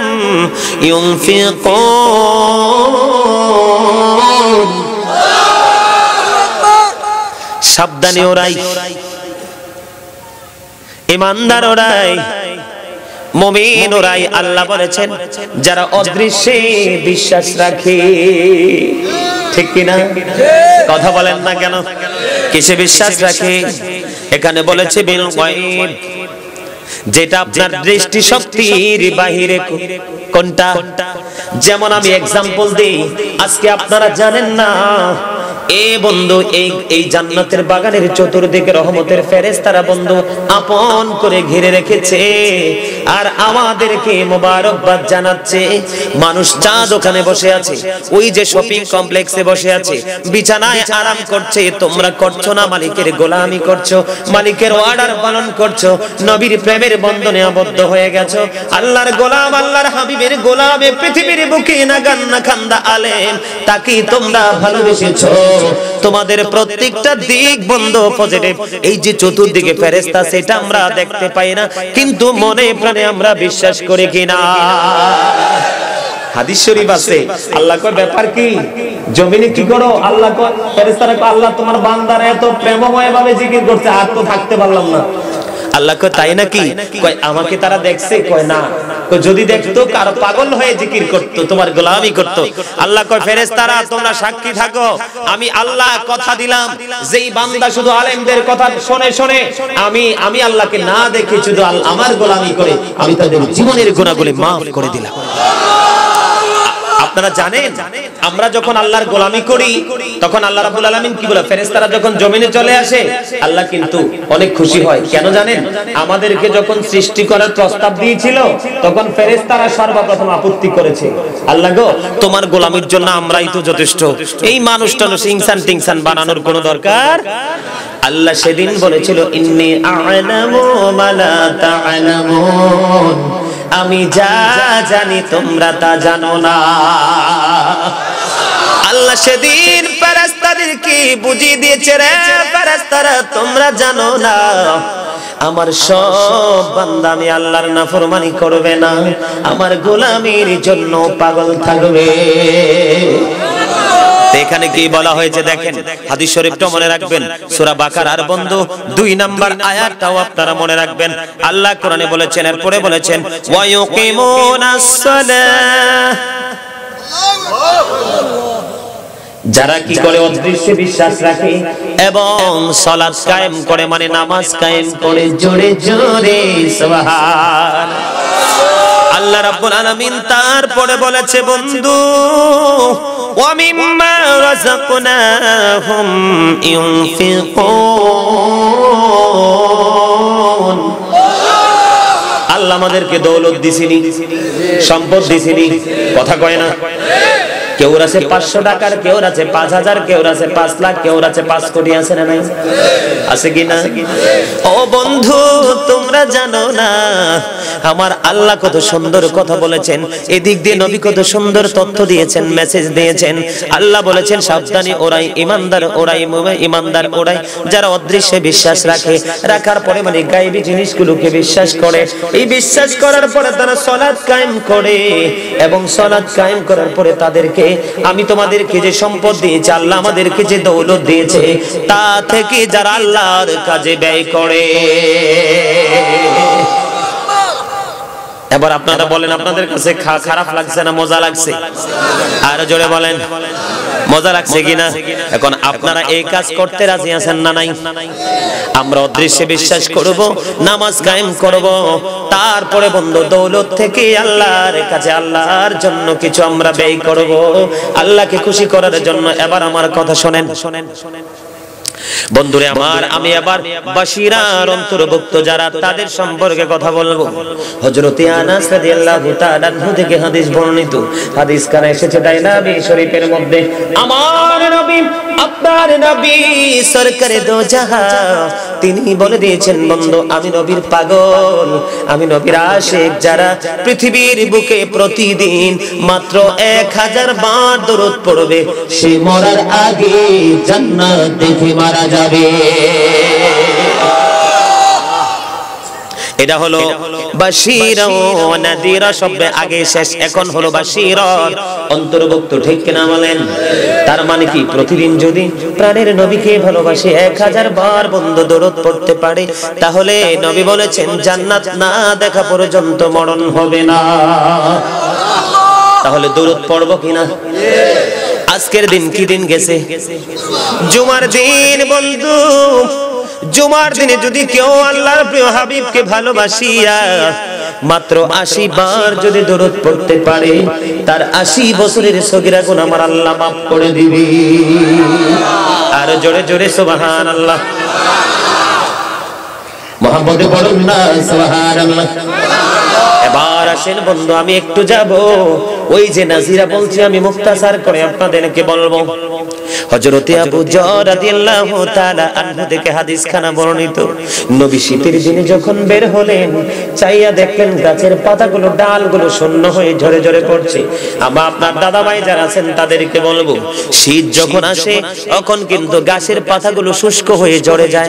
ইউনফিকুন। সাবধানে ওরাই, ঈমানদার ওরাই, মুমিন ওরাই। আল্লাহ বলেছেন যারা অদৃশ্যে বিশ্বাস রাখে, ঠিক কিনা? কথা বলেন না কেন? কিসে বিশ্বাস রাখে? এখানে বলেছে বিল গায়ব, যেটা আপনার দৃষ্টি শক্তির বাহিরে। কোনটা? যেমন আমি এক্সাম্পল দেই, আজকে আপনারা জানেন না এ বন্ধু এই এই জান্নাতের বাগানের চতুর্দিকে রহমতের ফেরেশতারা বন্ধু আপন করে ঘিরে রেখেছে আর আমাদেরকে মোবারকবাদ জানাচ্ছে। মানুষ চা দোকানে বসে আছে, ওই যে শপিং কমপ্লেক্সে বসে আছে, বিছানায় আরাম করছে, তোমরা করছো না, মালিকের গোলামি করছো, মালিকের অর্ডার পালন করছো, নবীর প্রেমের বন্ধনে আবদ্ধ হয়ে গেছো, আল্লাহর গোলাম, আল্লাহর হাবিবের গোলামে পৃথিবীর বুকে না গান্না খান্দা আলেম তাকে তোমরা ভালোবেসেছো। তোমাদের প্রত্যেকটা দিক বন্ধ পজিটিভ। এই যে চতুর্দিকে ফেরেশতা সেটা আমরা দেখতে পাই না, কিন্তু মনে প্রাণে আমরা বিশ্বাস করি কিনা? হাদিস শরীফ আছে, আল্লাহ কয় ব্যাপার কি, জমিনে কি করো? আল্লাহ কয় ফেরেশতারা কয় আল্লাহ তোমার বান্দারা এত প্রেমময় ভাবে জিকির করছে আর তো থাকতে পারলাম না। আল্লাহ কয় তাই নাকি? কয় আমাকে তারা দেখছে? কয় না। কয় যদি দেখতো কারো পাগল হয়ে জিকির করতো, তোমার গোলামি করতো। আল্লাহ কয় ফেরেশতারা তোমরা সাক্ষী থাকো, আমি আল্লাহ কথা দিলাম যেই বান্দা শুধু আলেমদের কথা শুনে শুনে আমি আমি আল্লাহকে না দেখে শুধু আমার গোলামি করে, আমি তাদের জীবনের গুনাহগুলো maaf করে দিলাম। আপনারা জানেন আমরা যখন আল্লাহর গোলামি করি তখন আল্লাহ রাব্বুল আলামিন কি বলে? ফেরেশতারা যখন জমিনে চলে আসে আল্লাহ কিন্তু অনেক খুশি হয়। কেন জানেন? আমাদেরকে যখন সৃষ্টি করার প্রস্তাব দিয়েছিল তখন ফেরেশতারা সর্বপ্রথম আপত্তি করেছে, আল্লাহ গো তোমার গোলামির জন্য আমরাই তো যথেষ্ট, এই মানুষটা ইনসান টিনসান বানানোর কোনো দরকার। আল্লাহ সেদিন বলেছিল ইন্নী আ'লামু মা লা তা'লামুন, আমি যা জানি তোমরা তা জানো না। আল্লাহ সেদিন ফেরেশতাদেরকে বুঝিয়ে দিয়েছে, রে ফেরেশতারা তোমরা জানো না আমার সব বান্দা আমি আল্লাহর নাফরমানি করবে না, আমার গোলামির জন্য পাগল থাকবে। এখানে কি বলা হয়েছে দেখেন, হাদিস শরীফটা মনে রাখবেন, সূরা বাকারার বন্ধু দুই নাম্বার আয়াতটাও আপনারা মনে রাখবেন। আল্লাহ কোরআনে বলেছেন, এরপরে বলেছেন ওয়া ইউকিমুনাস সালাহ, যারা কি করে? অদৃশ্যে বিশ্বাস রাখে এবং সালাত কায়েম করে, মানে নামাজ কায়েম করে। জোরে জোরে সুবহান। আল্লাহ রাব্বুল আলামিন তারপরে বলেছে বন্ধু ওয়া মিম্মা রাযাকনাহুম ইউনফিকুন, আল্লাহ আমাদেরকে দৌলত দিছিনি, সম্পদ দিছিনি, কথা কয় না? কেউ আছে পাঁচশো টাকার, কেউ আছে পাঁচ হাজার, কেউ আছে পাঁচ লাখ, কেউ আছে পাঁচ কোটি, আছে না নাই? আছে কি না? ও বন্ধু তোমরা জানো না আমার আল্লাহ কত সুন্দর কথা বলেছেন, এদিক দিয়ে নবী কত সুন্দর তথ্য দিয়েছেন, মেসেজ দিয়েছেন। আল্লাহ বলেছেন সাবধানী ওরাই ইমানদার, ওরাই ইমানদার ওরাই যারা অদৃশ্যে বিশ্বাস রাখে, রাখার পরে মানে গায়েবী জিনিসগুলোকে বিশ্বাস করে, এই বিশ্বাস করার পরে তারা সালাত কায়েম করে এবং সালাত কায়েম করার পরে তাদেরকে আমি তোমাদেরকে যে সম্পদ দিয়েছি, আল্লাহ আমাদেরকে যে দৌলত দিয়েছে তা থেকে যারা আল্লাহর কাজে ব্যয় করে। এবার আপনারা বলেন আপনাদের কাছে খারাপ লাগছে না মজা লাগছে? আর জোরে বলেন মজা লাগছে কিনা? এখন আপনারা এই কাজ করতে রাজি আছেন না নাই? আমরা অদৃশ্যে বিশ্বাস করব, নামাজ কায়েম করব, তারপরে বন্ধু দৌলত থেকে আল্লাহর কাছে আল্লাহর জন্য কিছু আমরা ব্যয় করব, আল্লাহকে খুশি করার জন্য। এবার আমার কথা শুনেন শুনেন বন্ধুরে আমার, আমি আবার বাশিরার অন্তর্ভুক্ত যারা তাদের সম্পর্কে কথা বলবো। হযরত আনাস রাদিয়াল্লাহু তাআলা আনহু থেকে হাদিস বর্ণিত, হাদিস কানে এসেছে দাইলাবি শরীফের মধ্যে, আমার নবী আপনার নবী সরকারে দো জাহান তিনি বলে দিয়েছেন বন্ধু আমি নবীর পাগল, আমি নবীর আশিক, যারা পৃথিবীর বুকে প্রতিদিন মাত্র এক হাজার বার দরুদ পড়বে সে মরার আগে জান্নাত দেখে মারা যাবে। এটা হলো বাশীর ও নাযীর, শব্দে আগে শেষ, এখন হলো বাশীর অন্তর্ভুক্ত, ঠিক কিনা বলেন? তার মানে কি প্রতিদিন যদি প্রাণের নবীকে ভালোবাসে এক হাজার বার বন্ধু দরুদ পড়তে পারে, তাহলে নবী বলেছেন জান্নাত না দেখা পর্যন্ত মরণ হবে না। তাহলে দরুদ পড়ব কিনা? আজকের দিন কি দিন গেছে? জুমার দিন বন্ধু। জুমার দিনে যদি কেউ আল্লাহর প্রিয় হাবিবকে ভালোবাসিয়া মাত্র আশি বার যদি দরুদ পড়তে পারে তার আশি বছরের সগীরা গুনাহ আমার আল্লাহ মাফ করে দিবে। আর জোরে জোরে সুবহানাল্লাহ। মুহাম্মদে বলুন না সুবহানাল্লাহ। এবার আসেন বন্ধু, আমি একটু যাব ওই যে নাজিরা বলছি, আমি মুখতাসার করে আপনাদেরকে বলবো। হযরতে আবু যর রাদিয়াল্লাহু তাআলা আনহু থেকে হাদিস খানা বর্ণিত, নবী শীতের দিনে যখন বের হলেন চাইয়া দেখলেন গাছের পাতাগুলো ডালগুলো শূন্য হয়ে ঝরে ঝরে পড়ছে। আমরা আপনার দাদা ভাই যারা আছেন তাদেরকে বলবো, শীত যখন আসে তখন কিন্তু গাছের পাতাগুলো শুষ্ক হয়ে ঝরে যায়,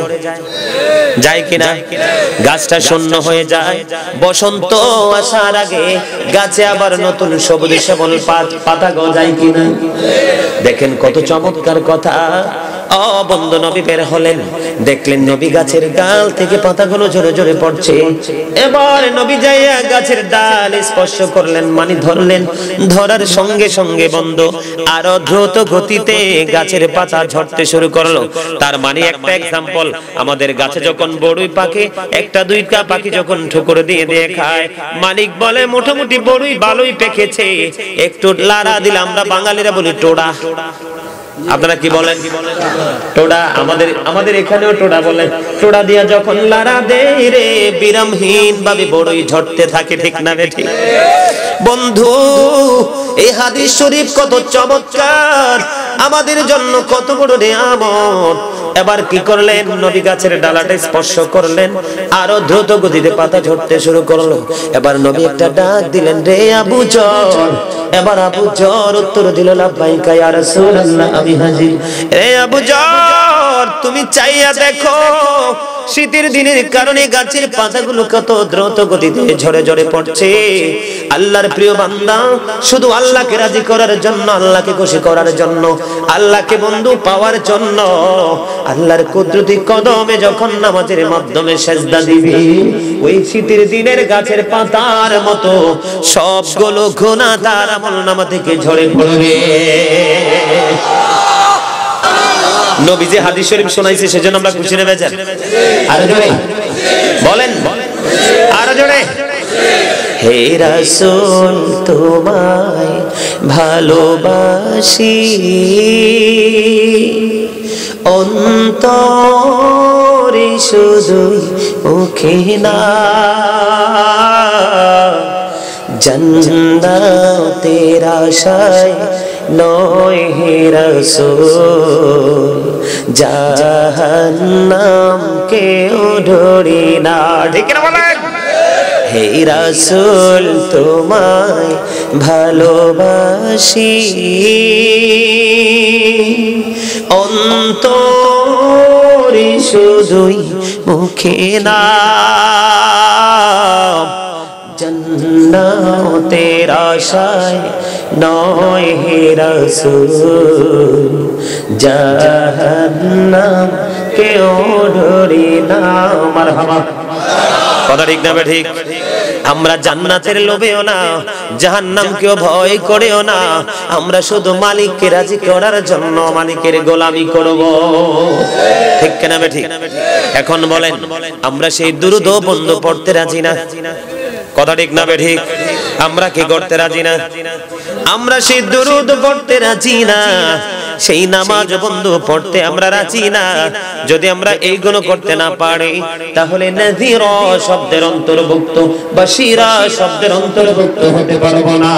যায় কিনা? গাছটা শূন্য হয়ে যায়। বসন্ত আসার আগে গাছে আবার নতুন সবুজ শ্যামল পাতা গজায় কিনা? দেখেন কত চমৎকার কথা। ও বন্ধু, নবী বের হলেন, দেখলেন নবী গাছের ডাল থেকে পাতাগুলো ঝরে ঝরে পড়ছে। এবার নবী যাইয়া গাছের ডাল স্পর্শ করলেন, মানে ধরলেন। ধরার সঙ্গে সঙ্গে বন্ধু আরো দ্রুত গতিতে গাছের পাতা ঝরতে শুরু করলো। তার মানে একটা এক্সাম্পল, আমাদের গাছে যখন বড়ুই পাকে একটা দুইটা পাখি যখন ঠুকুর দিয়ে দিয়ে খায়, মালিক বলে মোটামুটি বড়ুই ভালোই পেকেছে, একটু লাড়া দিলে আমরা বাঙালিরা বলি টোড়া। আপনারা কি বলেন? টোড়া। আমাদের আমাদের এখানেও টোড়া বলে। টোড়া দিয়া যখন লাড়া দেয় রে, বিরামহীন ভাবে বড়ই ঝরতে থাকে, ঠিক না বেঠি? বন্ধু, এই হাদিস শরীফ কত চমৎকার, আমাদের জন্য কত বড় নিয়ামত। এবার কি করলেন, নবী গাছের ডালাটা স্পর্শ করলেন, আরো দ্রুত গতিতে পাতা ঝরতে শুরু করলো। এবার নবী একটা ডাক দিলেন, রে আবু যর। এবার আবু যর উত্তর দিল, লাব্বাইকা ইয়া রাসূলুল্লাহ, আমি হাজির। রে আবু যর, তুমি চাইয়া দেখো শীতের দিনের কারণে গাছের পাতাগুলো কত দ্রুত গতিতে ঝরে ঝরে পড়ছে। আল্লাহর প্রিয় বান্দা, শুধু আল্লাহকে রাজি করার জন্য, আল্লাহকে খুশি করার জন্য, আল্লাহকে বন্ধু পাওয়ার জন্য আল্লাহর কুদরতি কদমে যখন নামাজের মাধ্যমে সেজদা দিবি, ওই শীতের দিনের গাছের পাতার মতো সবগুলো গুনাহ তার আমলনামা থেকে ঝরে পড়বে। নবী যে হাদিস শরীফ শোনাইছে সেজন্য আমরা খুশি না বেজার? আরো জোরে বলেন, আরো জোরে। হে রাসূল, তোমায় ভালোবাসি, অন্তরে শুধু মুখে না, জান্নাতের আশায় নয় হে রাসূল, জাহান্নাম কেউ ডরি না। ঠিক না বলেন? হে রাসূল, তোমায় ভালোবাসি, অন্তরে শুধুই মুখে না, জান্নাতের আশায় নয় হে রাসূল, জাহান্নাম কেউ ডরি না। মারহাবা। কথা ঠিক না ঠিক? আমরা জান্নাতের লোভেও না, জাহান্নামকেও ভয় করেও না, আমরা শুধু মালিককে রাজি করার জন্য মালিকের গোলামি করব। ঠিক কিনা বেঠিক? এখন বলেন, আমরা সেই দুরূদ বন্ধু পড়তে রাজি না? কথা ঠিক না বেঠিক? আমরা কি করতে রাজি না? আমরা সেই দুরূদ পড়তে রাজি না, সেই নামাজ বন্ধু পড়তে আমরা রাজি না। যদি আমরা এইগুলো করতে না পারি, তাহলে নাযীরা শব্দের অন্তর্ভুক্ত, বাশীরা শব্দের অন্তর্ভুক্ত হতে পারবো না।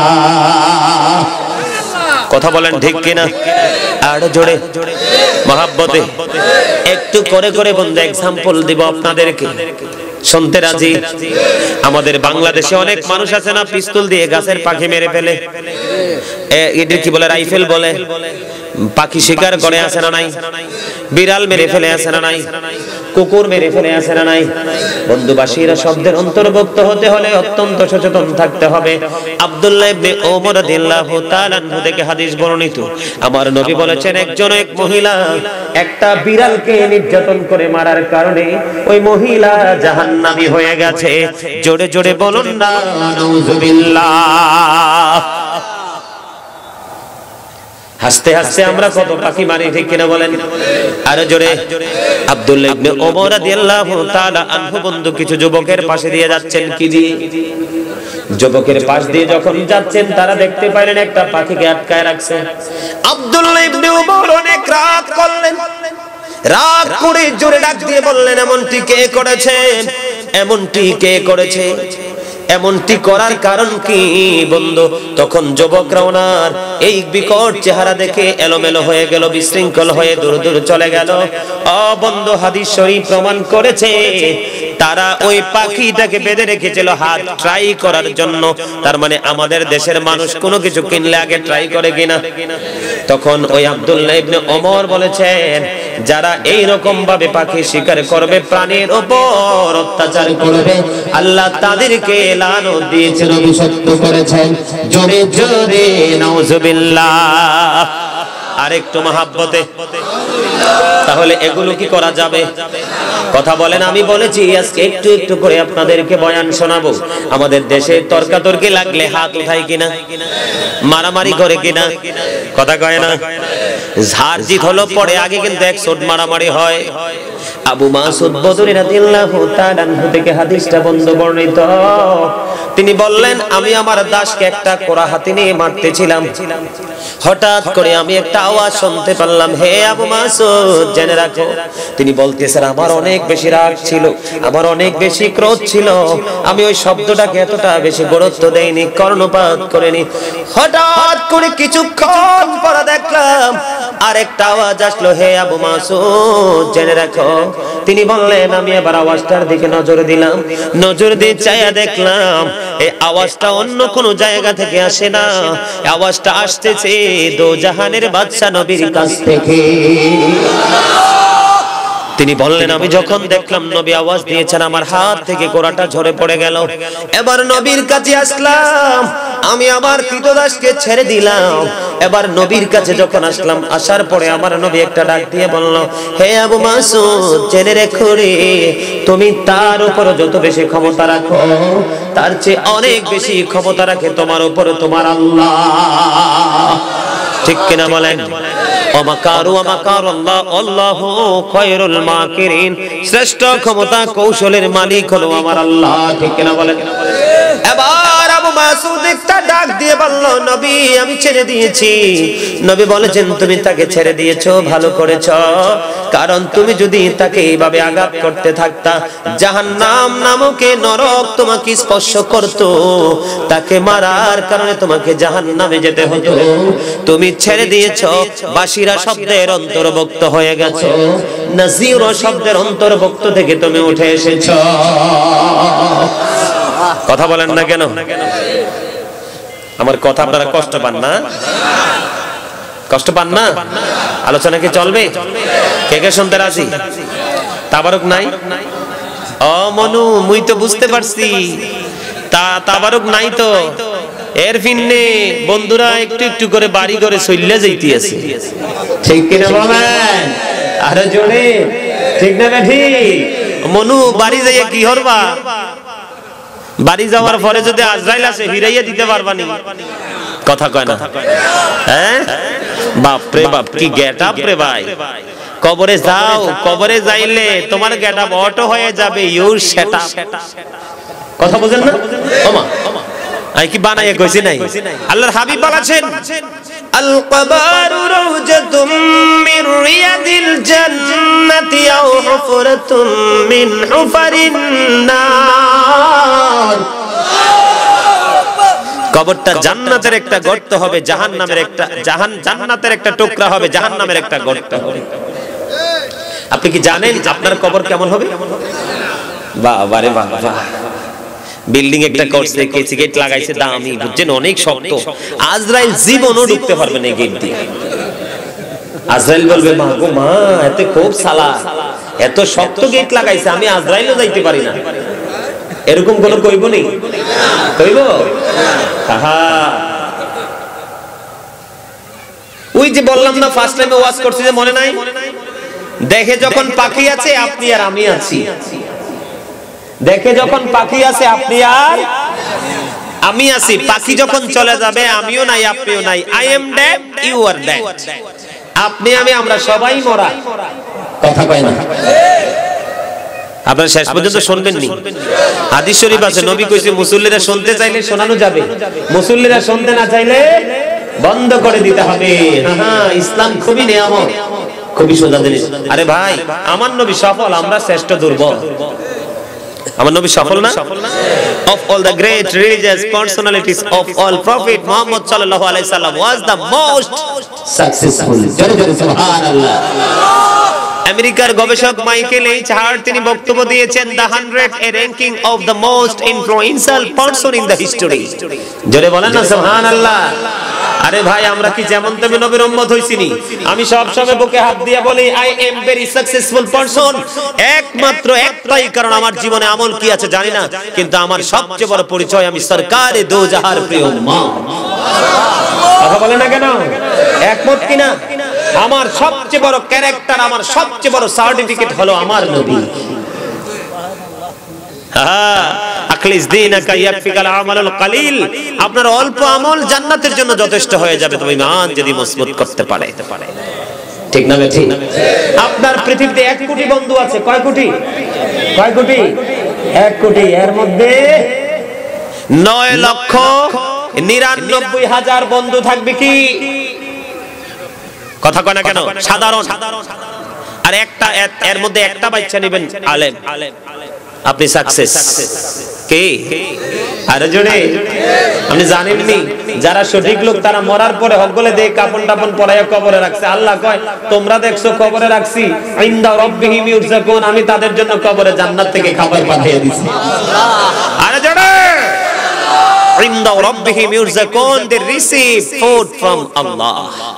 কথা বলেন ঠিক কিনা? আর জোরে মহব্বতে একটু করে করে বন্ধু এক্সাম্পল দিব আপনাদেরকে, শুনতে রাজি? আমাদের বাংলাদেশে অনেক মানুষ আছে না, পিস্তল দিয়ে গাছের পাখি মেরে ফেলে, এটা কি বলে, রাইফেল বলে, পাখি শিকার করে, আছে না নাই? বিড়াল মেরে ফেলে, আছে না নাই? কুকুর মেরে ফেলে, আছে না নাই? বন্ধুবাসীরা শব্দের অন্তর্ভুক্ত হতে হলে অত্যন্ত সচেতন থাকতে হবে। আব্দুল্লাহ ইবনে ওমর রাদিয়াল্লাহু তাআলা আনহু থেকে হাদিস বর্ণিত, আমার নবী বলেছেন, একজন এক মহিলা একটা বিড়ালকে নির্যাতন করে মারার কারণে ওই মহিলা জাহান্নামী হয়ে গেছে। জোরে জোরে বলুন না নাউযুবিল্লাহ। হাসতে হাসতে আমরা কত পাখি মারি, ঠিক কিনা বলেন? আরো জোরে। আব্দুল্লাহ ইবনে ওমর রাদিয়াল্লাহু তাআলা আনহু বন্ধু কিছু যুবকের পাশে দিয়ে যাচ্ছেন, কি দিয়ে? যুবকের পাশ দিয়ে যখন যাচ্ছেন তারা দেখতে পাইলেন একটা পাখিকে আটকায় রাখছে। আব্দুল্লাহ ইবনে ওমর অনেক রাগ করলেন, রাগ করে জোরে ডাক দিয়ে বললেন, এমনটি কে করেছে? এমনটি কে করেছে? এমনটি করার কারণ কি বন্ধু? তখন যুবকরা ওনার এই বিকট চেহারা দেখে এলোমেলো হয়ে গেল, বিশৃঙ্খল হয়ে দূর দূর চলে গেল। ও বন্ধু, হাদিস শরীফ প্রমাণ করেছে তারা ওই পাখিটাকে বেঁধে রেখেছিল হাত ট্রাই করার জন্য। তার মানে আমাদের দেশের মানুষ কোনো কিছু কিনলে আগে ট্রাই করে কিনা? তখন ওই আব্দুল্লাহ ইবনে ওমর বলেছেন, যারা এই রকম ভাবে পাখি শিকার করবে, প্রাণীর উপর অত্যাচার করবে, আল্লাহ তাদেরকে লানত দিয়েছেন, অভিশপ্ত করেছেন। জোরে জোরে নাউজুবিল্লাহ। আরেকটু মহাব্বতে। তাহলে এগুলো কি করা যাবে? কথা বলেন। আমি বলেছি আজকে একটু একটু করে আপনাদেরকে বয়ান শোনাবো। আমাদের দেশে তর্কাতর্কি লাগলে হাত উঠায় কিনা, মারামারি করে কিনা, কথা কয় না? ঝাড় জিত হলো পরে, আগে কিন্তু একশোট মারামারি হয়। আবু মাসউদ বদরি রাদিয়াল্লাহু তাআলা আনহু থেকে হাদিসটা বন্ধু বর্ণিত। তিনি বললেন, আমি আমার দাসকে একটা কোরা হাতি নিয়ে মারতেছিলাম, হঠাৎ করে আমি একটা আওয়াজ শুনতে পেলাম, হে আবু মাসউদ জেনে রাখো। তিনি বলতেছেন, আমার অনেক বেশি রাগ ছিল, আমার অনেক বেশি ক্রোধ ছিল, আমি ওই শব্দটাকে এতটা বেশি গুরুত্ব দেইনি, কর্ণপাত করিনি। হঠাৎ করে কিছুক্ষণ পরে দেখলাম আরেকটা আওয়াজ আসলো, হে আবু মাসউদ জেনে রাখো। তিনি বললেন, আমি এবার আওয়াজটার দিকে নজর দিলাম, নজর দিয়ে চাইয়া দেখলাম এই আওয়াজটা অন্য কোন জায়গা থেকে আসে না, আওয়াজটা আসতেছে দোজাহানের বাদশা নবীর কাছ থেকে। তিনি বললেন, আমি যখন দেখলাম নবী আওয়াজ দিয়েছেন, আমার হাত থেকে কোরাটা ঝরে পড়ে গেল। এবার নবীর কাছে আসলাম, আমি আমার কৃতদাসকে ছেড়ে দিলাম। এবার নবীর কাছে যখন আসলাম, আসার পরে আমার নবী একটা ডাক দিয়ে বলল, হে আবু মাসউদ জেনে রেখো রে, তুমি তার উপর যত বেশি ক্ষমতা রাখো, তার চেয়ে অনেক বেশি ক্ষমতা রাখে তোমার উপর তোমার আল্লাহ। ঠিক কিনা বলেন? ওমাকারু ওমাকার আল্লাহ আল্লাহু খায়রুল মাকিরিন। শ্রেষ্ঠ ক্ষমতা কৌশলের মালিক হলো আমার আল্লাহ। ঠিক কিনা বলেন? এবার আবু মাসউদ একটা ডাক দিয়ে বলল, নবী আমি ছেড়ে দিয়েছি। নবী বলেছেন, তুমি তাকে ছেড়ে দিয়েছো, ভালো করেছো, কারণ তুমি যদি তাকে এইভাবে আঘাত করতে থাকতা, জাহান্নাম নামক নরক তোমাকে স্পর্শ করত, তাকে মারার কারণে তোমাকে জাহান্নামে যেতে হতো। তুমি ছেড়ে দিয়েছো, বাশিরা শব্দের অন্তর্ভুক্ত হয়ে গেছো, নাজির শব্দের অন্তর্ভুক্ত থেকে তুমি উঠে এসেছো। কথা বলেন না কেন? আমার কথা আপনারা কষ্ট পান না? কষ্ট পান না? আলোচনা কি চলবে? কে কে শুনতে রাজি? তাবারুক নাই? ও মনু, মুই তো বুঝতে পারছি তা তাবারুক নাই তো। এর ফিন্নে বন্ধুরা একটু একটু করে বাড়ি করে চলে যাইতে আছে। ঠিক কিনা বলেন? আরে জোরে ঠিক না বেঠি? মনু বাড়ি যাইয়া কি হরবা? বাড়ি যাওয়ার পরে যদি আজরাইল আসে হিরাইয়া দিতে পারবা নি? কথা কয় না? হ্যাঁ বাপ রে বাপ, কি গেটআপ রে ভাই। কবরে যাও, কবরে যাইলে তোমার গেটআপ অটো হয়ে যাবে ইউর সেটআপ। কথা বুঝেন না? ওমা আই কি বানাইয়া কইছি নাই? আল্লাহর হাবিব বলেছেন, আল কবরু রাউজাতুম মির রিয়াদিল জান্নাতি আও হুফরাতুম মিন হুফারিন নার। কবরটা জান্নাতের একটা গর্ত হবে, জাহান্নামের একটা জাহান জান্নাতের একটা টুকরা হবে, জাহান্নামের একটা গর্ত হবে। আপনি কি জানেন আপনার কবর কেমন হবে? বাবা রে বাবা, বিল্ডিং একটা করছে, কেসি গেট লাগাইছে দামি, বুঝছেন, অনেক শক্ত। আজরাইল জীবনও ঢুকতে পারবে না গেট দিয়ে। আজরাইল বলবে, মা গো মা, এত খুব সালা, এত শক্ত গেট লাগাইছে, আমি আজরাইলও যাইতে পারি না। এরকম কোন কইব নি? কইব? আহা, ওই যে বললাম না ফার্স্ট টাইমে ওয়াজ করছি যে, মনে নাই? দেখে যখন পাখি আছে আপনি আর আমি আছি, দেখে যখন পাখি আছে আপনি আর আমি আছি, পাখি যখন চলে যাবে আমিও নাই আপনিও নাই। I am dead, you are dead. আপনি আমি আমরা সবাই মরা। কথা কয় না? আপনারা শেষ পর্যন্ত শুনবেন নি? হাদিস শরীফ আছে, নবী কইছে মুসল্লিরা শুনতে চাইলে শোনানো যাবে, মুসল্লিরা শুনতে না চাইলে বন্ধ করে দিতে হবে। হ্যাঁ, ইসলাম খুবই নিয়ামত, খুবই সোজা জিনিস। আরে ভাই, আমার নবী সফল, আমরা শ্রেষ্ঠ দুর্বল। আমার নবী সফল না? Of all the great religious personalities of all, Prophet Muhammad sallallahu alaihi wasallam was the most successful. জোরে জোরে সুবহানাল্লাহ। আমেরিকার গবেষক মাইকেল এইচ হার্ট তিনি বক্তব্য দিয়েছেন, the hundred a ranking of the most influential person in the history. জোরে বলেন না সুবহানাল্লাহ। আরে ভাই, আমরা কি যেমন তেমন নবীর উম্মত হইছিনি? আমি সব সময় বুকে হাত দিয়ে বলি I am very successful person, একমাত্র একটাই কারণ আমার জীবনে আমল কি আছে জানি না, কিন্তু আমার সবচেয়ে বড় পরিচয় আমি সরকারে দো জাহার প্রিয় উম্মত। কথা বলে না কেন? একমত কিনা? আমার সবচেয়ে বড় ক্যারেক্টার, আমার সবচেয়ে বড় সার্টিফিকেট হলো আমার নবী। আপনার অল্প আমল জান্নাতের জন্য যথেষ্ট হয়ে যাবে, তবে ঈমান যদি মজবুত করতে পারে। ঠিক না ঠিক? আপনার পৃথিবীতে এক কোটি বন্ধু আছে। কয় কোটি? কয় কোটি? এক কোটি। এর মধ্যে নয় লক্ষ নিরানব্বই হাজার বন্ধু থাকবে কি? কথা কয় না কেন? সাধারণ। আর একটা, এর মধ্যে একটা বাচ্চা নেবেন আলেম, আপনি সাকসেস। কে? আরে জোরে আপনি জানেননি, যারা সঠিক লোক তারা মরার পরে হকগুলো দিয়ে কাপন টাপন পরাইয়া কবরে রাখছে। আল্লাহ কয়, তোমরা দেখছো কবরে রাখছি, ইনদা রাব্বিহিম ইউরযাকুন, আমি তাদের জন্য কবরে জান্নাত থেকে খাবার পাঠিয়ে দিছি। আরে জোরে, ইনদা রাব্বিহিম ইউরযাকুন, দে রিসিভ ফুড ফ্রম আল্লাহ।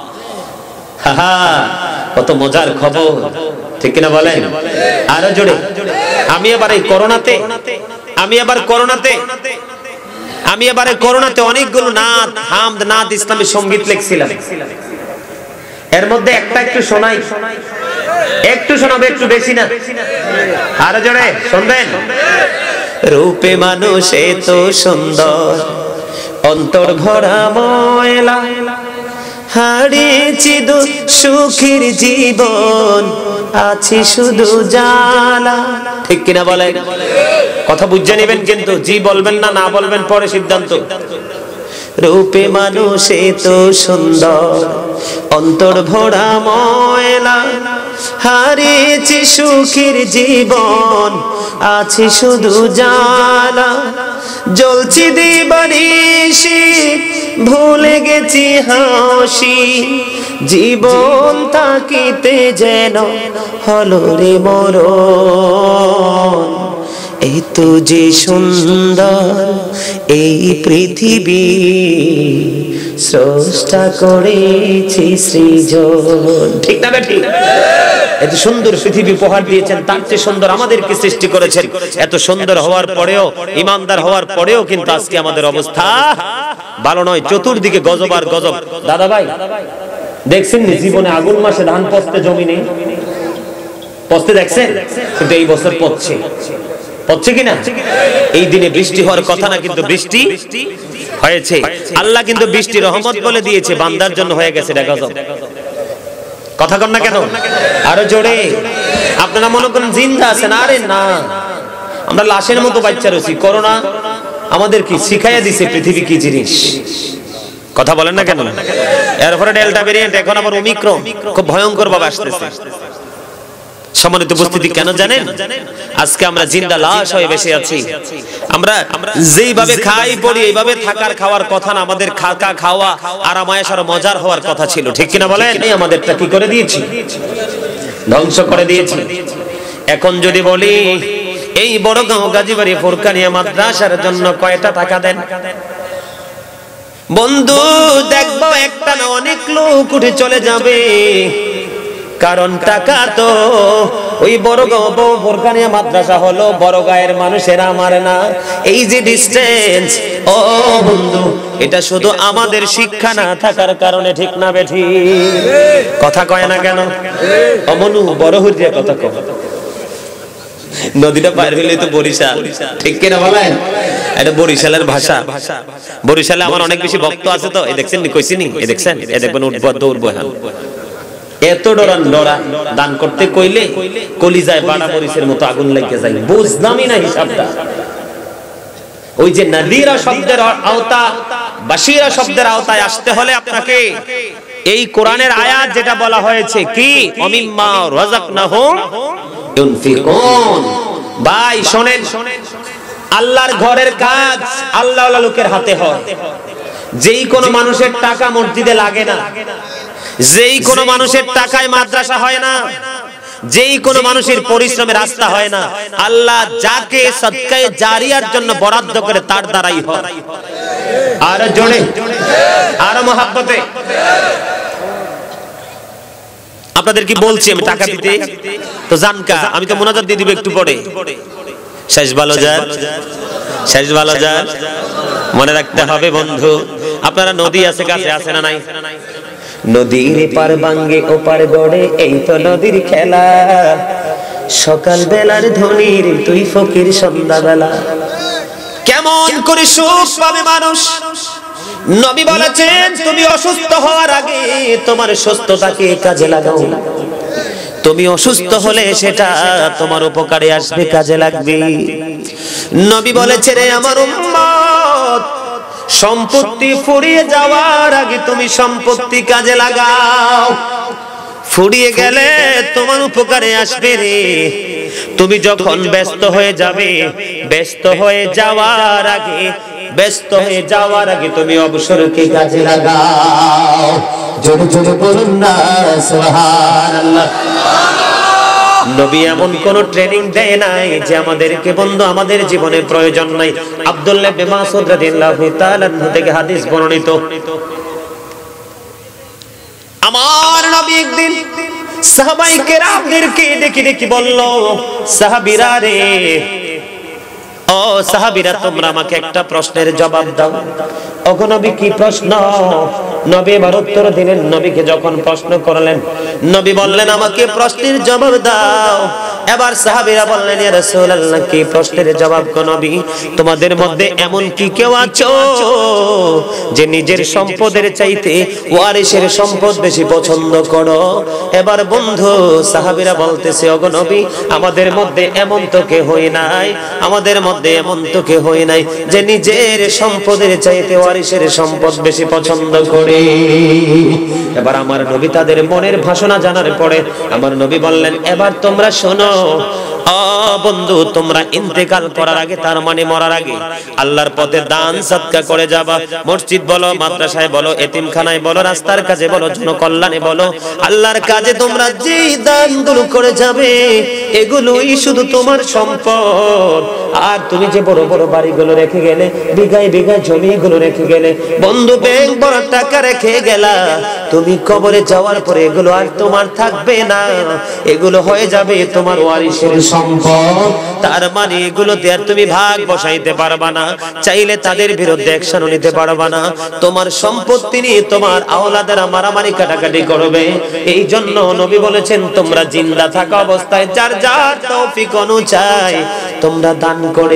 কত মজার খবর, ঠিক কিনা বলেন? আরো জোরে। আমি এবার এই করোনাতে আমি এবার করোনাতে আমি এবার করোনাতে অনেকগুলো নাত, হামদ, নাত, ইসলামী সঙ্গীত লিখছিলাম। এর মধ্যে একটা একটু শোনাই, একটু শোনাবে, একটু বেশি না। আরো জোরে শুনবেন। রূপে মানুষ এত সুন্দর, অন্তর ভরা ময়লা, হারিয়েছি সুখের জীবন, আছি শুধু জ্বালা। ঠিক কিনা বলেন? কথা বুঝে নেবেন, কিন্তু জি বলবেন না, না বলবেন পরে সিদ্ধান্ত। রূপে মানুষ এত সুন্দর, অন্তর ভরা ময়লা, হারিয়েছি সুখের জীবন, আছি শুধু জ্বালা, জ্বলছি দিবানিশি, ভুলে গেছি হাসি, জীবন তাকিতে যেন হলো রে মরণ। এই তো যে সুন্দর এই পৃথিবী, স্রষ্টা করেছি সৃজন। ঠিক না ঠিক? এত সুন্দর পৃথিবী উপহার দিয়েছেন, তার চেয়ে সুন্দর আমাদেরকে সৃষ্টি করেছেন। এত সুন্দর হওয়ার পরেও, ইমানদার হওয়ার পরেও কিন্তু আজকে আমাদের অবস্থা ভালো নয়। চতুর্দিকে গজব আর গজব। দাদা ভাই দেখছেন নি, জীবনে আগুন মাসে ধান পচতে জমি নেই, পচতে দেখছেন? কিন্তু এই বছর পচছে, পচছে কিনা? এই দিনে বৃষ্টি হওয়ার কথা না, কিন্তু বৃষ্টি হয়েছে। আল্লাহ কিন্তু বৃষ্টি রহমত বলে দিয়েছে, বান্দার জন্য হয়ে গেছে এটা গজব। কথা কন না কেন? আরো জোরে। আপনারা মনে করেন জিন্দা আছেন, আরে না, আমরা লাশের মতো বাচ্চা রয়েছি। করোনা আমাদের কি শিখাইয়া দিছে পৃথিবী কি জিনিস। কথা বলেন না কেন? এরপরে ডেল্টা ভেরিয়েন্ট, এখন আবার ওমিক্রন, খুব ভয়ঙ্কর ভাবে আসতেছে। সম্মানিত উপস্থিতি, কেন জানেন? আজকে আমরা জিন্দা লাশ হয়ে বেঁচে আছি। আমরা যেইভাবে খাই পড়ি, এইভাবে থাকার খাওয়ার কথা না, আমাদের খাকা খাওয়া আরামায়েশ আর মজার হওয়ার কথা ছিল। ঠিক কিনা বলেন? এই আমাদেরটা কি করে দিয়েছি? ধ্বংস করে দিয়েছি। এখন যদি বলি এই বড়গাঁও গাজীবাড়ি ফুরকানিয়া মাদ্রাসার জন্য কয়টা টাকা দেন? বন্ধু দেখবো একটা না অনেক লোক উঠে চলে যাবে, কারণ টাকা তো ওই বড়গাঁও ফুরকানিয়া মাদ্রাসা হলো বড়গাঁয়ের মানুষেরা আমার না। এই যে ডিস্টেন্স, ও বন্ধু, এটা শুধু আমাদের শিক্ষা না থাকার কারণে। ঠিক না বেঠি? কথা কয় না কেন? অমনু বড় হইয়া কথা কয়, নদীটা পার হইলে তো বরিশাল। ঠিক কিনা বলেন? এটা বরিশালের ভাষা। বরিশালে আমার অনেক বেশি ভক্ত আছে তো, এই দেখছেন নি কইছি নি, এই দেখছেন, এই দেখবেন উঠবো দৌড়বো। হ্যাঁ, এত ডরান ডরা, দান করতে কইলে কলিজায় বাড়া মরিচের মতো আগুন লেগে যায়, বুঝলামই না হিসাবটা। ওই যে নাদিরা শব্দের আওতা, বাশিরা শব্দের আওতায় আসতে হলে আপনাকে এই কোরআনের আয়াত যেটা বলা হয়েছে কি, অমিম্মা রাযাকনাহুম ইউনফিকুন। ভাই শুনেন, আল্লাহর ঘরের কাজ আল্লাহওয়ালা লোকের হাতে হয়। যেই কোনো মানুষের টাকা মসজিদে লাগে না, যেই কোনো মানুষের টাকায় মাদ্রাসা হয় না, যেই কোনো মানুষের পরিশ্রমে রাস্তা হয় না, আল্লাহ যাকে সদকায়ে জারিয়ার জন্য বরাদ্দ করে তার দ্বারাই হয়। আর জোরে, আর মহব্বতে আপনাদের কি বলছি আমি টাকা দিতে, তো জানকা আমি তো মুনাজাত দিয়ে দিব একটু পরে। শেষ ভালো যান, শেষ ভালো যান, মনে রাখতে হবে বন্ধু। আপনারা নদী আছে কাছে, আছে না নাই? নদীর পার ভাঙ্গে ওপার গড়ে, এই তো নদীর খেলা। সকাল বেলার ধনির তুই ফকির সন্ধ্যা বেলা। কেমন করে সুখ পাবে মানুষ? নবী বলেছেন তুমি অসুস্থ হওয়ার আগে তোমার সুস্থতাকে কাজে লাগাও। তুমি অসুস্থ হলে সেটা তোমার উপকারে আসবে, কাজে লাগবে। নবী বলেছেন রে আমার উম্মত, সম্পত্তি ফুরিয়ে যাওয়ার আগে তুমি সম্পত্তি কাজে লাগাও। ফুরিয়ে গেলে তোমার উপকারে আসবে রে। তুমি যখন ব্যস্ত হয়ে যাবে, ব্যস্ত হয়ে যাওয়ার আগে, ব্যস্ত হয়ে যাওয়ার আগে তুমি অবসরকে কাজে লাগাও। জোরে জোরে বলুন না সুবহানাল্লাহ। নবী এমন কোন ট্রেনিং দেয় নাই যে আমাদেরকে বন্ধু আমাদের জীবনে প্রয়োজন নাই। আব্দুল্লাহ ইবনে মাসউদ রাদিয়াল্লাহু তাআলা থেকে হাদিস বর্ণিত, আমার নবী একদিন সাহাবায়ে কেরামদেরকে ডেকে ডেকে বলল, সাহাবীরা রে, ও সাহাবীরা, তোমরা আমাকে একটা প্রশ্নের জবাব দাও। ওগো নবী, কি প্রশ্ন? নবী এবার উত্তর দিলেন। নবীকে যখন প্রশ্ন করলেন, নবী বললেন আমাকে প্রশ্নের জবাব দাও। এবার সাহাবীরা বললেন, ইয়া রাসূলুল্লাহ, কি প্রশ্নের জবাব গো নবী? তোমাদের মধ্যে এমন কি কেউ আছো যে নিজের সম্পদের চাইতে ওয়ারিসের সম্পদ বেশি পছন্দ করো? এবার বন্ধু সাহাবীরা বলতেছে, ওগো নবী, আমাদের মধ্যে এমন তো কেউই নাই, আমাদের মধ্যে এমন তো কেউই নাই যে নিজের সম্পদের চাইতে ওয়ারিসের সম্পদ বেশি পছন্দ করে। এবার আমার নবী তাদের মনের ভাষণা জানার পরে আমার নবী বললেন, এবার তোমরা শোনো, ও বন্ধু, তোমরা ইন্তেকাল করার আগে, তার মানে মরার আগে, আল্লাহর পথে দান সদকা করে যাবা। মসজিদ বলো, মাদ্রাসায় বলো, এতিমখানায় বলো, রাস্তার কাজে বলো, জনকল্যাণে বলো, আল্লাহর কাজে তোমরা যে দানগুলো করে যাবে এগুলোই শুধু তোমার সম্পদ। আর তুমি যে বড় বড় বাড়িগুলো রেখে গেলে, বিঘায় বিঘায় জমিগুলো রেখে গেলে, বন্ধু ব্যাংক বড় টাকা রেখে গেলা, তুমি কবরে যাওয়ার পরে এগুলো আর তোমার থাকবে না, এগুলো হয়ে যাবে তোমার ওয়ারিসের সম্পদ। তার মানে এগুলো দিয়ে আর তুমি ভাগ বসাইতে পারবা না, চাইলে তাদের বিরুদ্ধে অ্যাকশন নিতে পারবা না। তোমার সম্পত্তি নিয়ে তোমার আওলাদেরা মারামারি কাটাকাটি করবে। এই জন্য নবী বলেছেন, তোমরা জিন্দা থাকা অবস্থায় যার যার তৌফিক অনুযায়ী তোমরা দান করে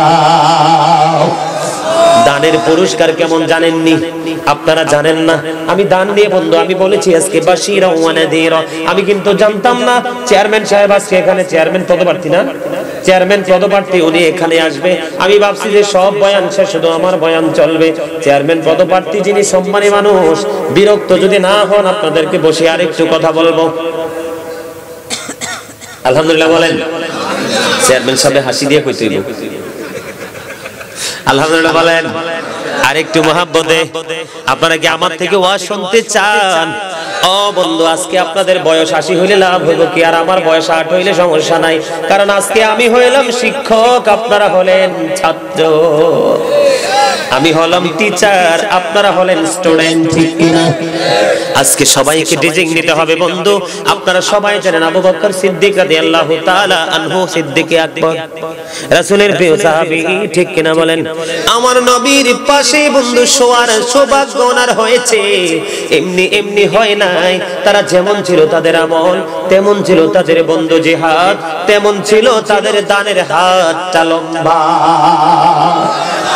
যাও। দানের পুরস্কার কেমন জানেননি? আপনারা জানেন না? আমি দান নিয়ে বন্ধু আমি বলেছি আজকে বাশীরা ওয়া নাযীরা। আমি কিন্তু জানতাম না চেয়ারম্যান সাহেব আজকে এখানে চেয়ারম্যান পদপ্রার্থী, না চেয়ারম্যান পদপ্রার্থী, উনি এখানে আসবে। আমি ভাবছি যে সব বয়ান শেষ, শুধু আমার বয়ান চলবে। চেয়ারম্যান পদপ্রার্থী যিনি সম্মানী মানুষ, বিরক্ত যদি না হন আপনাদেরকে বসে আরেকটু কথা বলবো। আলহামদুলিল্লাহ বলেন। চেয়ারম্যান সাহেব হাসি দিয়ে কইতে হইব আলহামদুলিল্লাহ বলেন। আরেকটু মহাব্বতে, আপনারা কি আমার থেকে ওয়াজ শুনতে চান? ও বন্ধু, আজকে আপনাদের বয়স আশি হইলে লাভ হইব কি, আর আমার বয়স আট হইলে সমস্যা নাই, কারণ আজকে আমি হইলাম শিক্ষক, আপনারা হলেন ছাত্র। আমি হলাম টিচার, আপনারা হলেন স্টুডেন্ট, ঠিক কিনা? আজকে সবাইকে ডিজিং নিতে হবে বন্ধু। আপনারা সবাই জানেন আবু বকর সিদ্দিক রাদিয়াল্লাহু তাআলা আনহু, সিদ্দিকে আকবর, রাসূলের প্রিয় সাহাবী, ঠিক কিনা বলেন? আমার নবীর পাশে বন্ধু শোয়ার সৌভাগ্য ওনার হয়েছে, এমনি এমনি হয় নাই। তারা যেমন ছিল তাদের আমল, তেমন ছিল তাদের বন্ধু জিহাদ, তেমন ছিল তাদের দানের হাতটা লম্বা।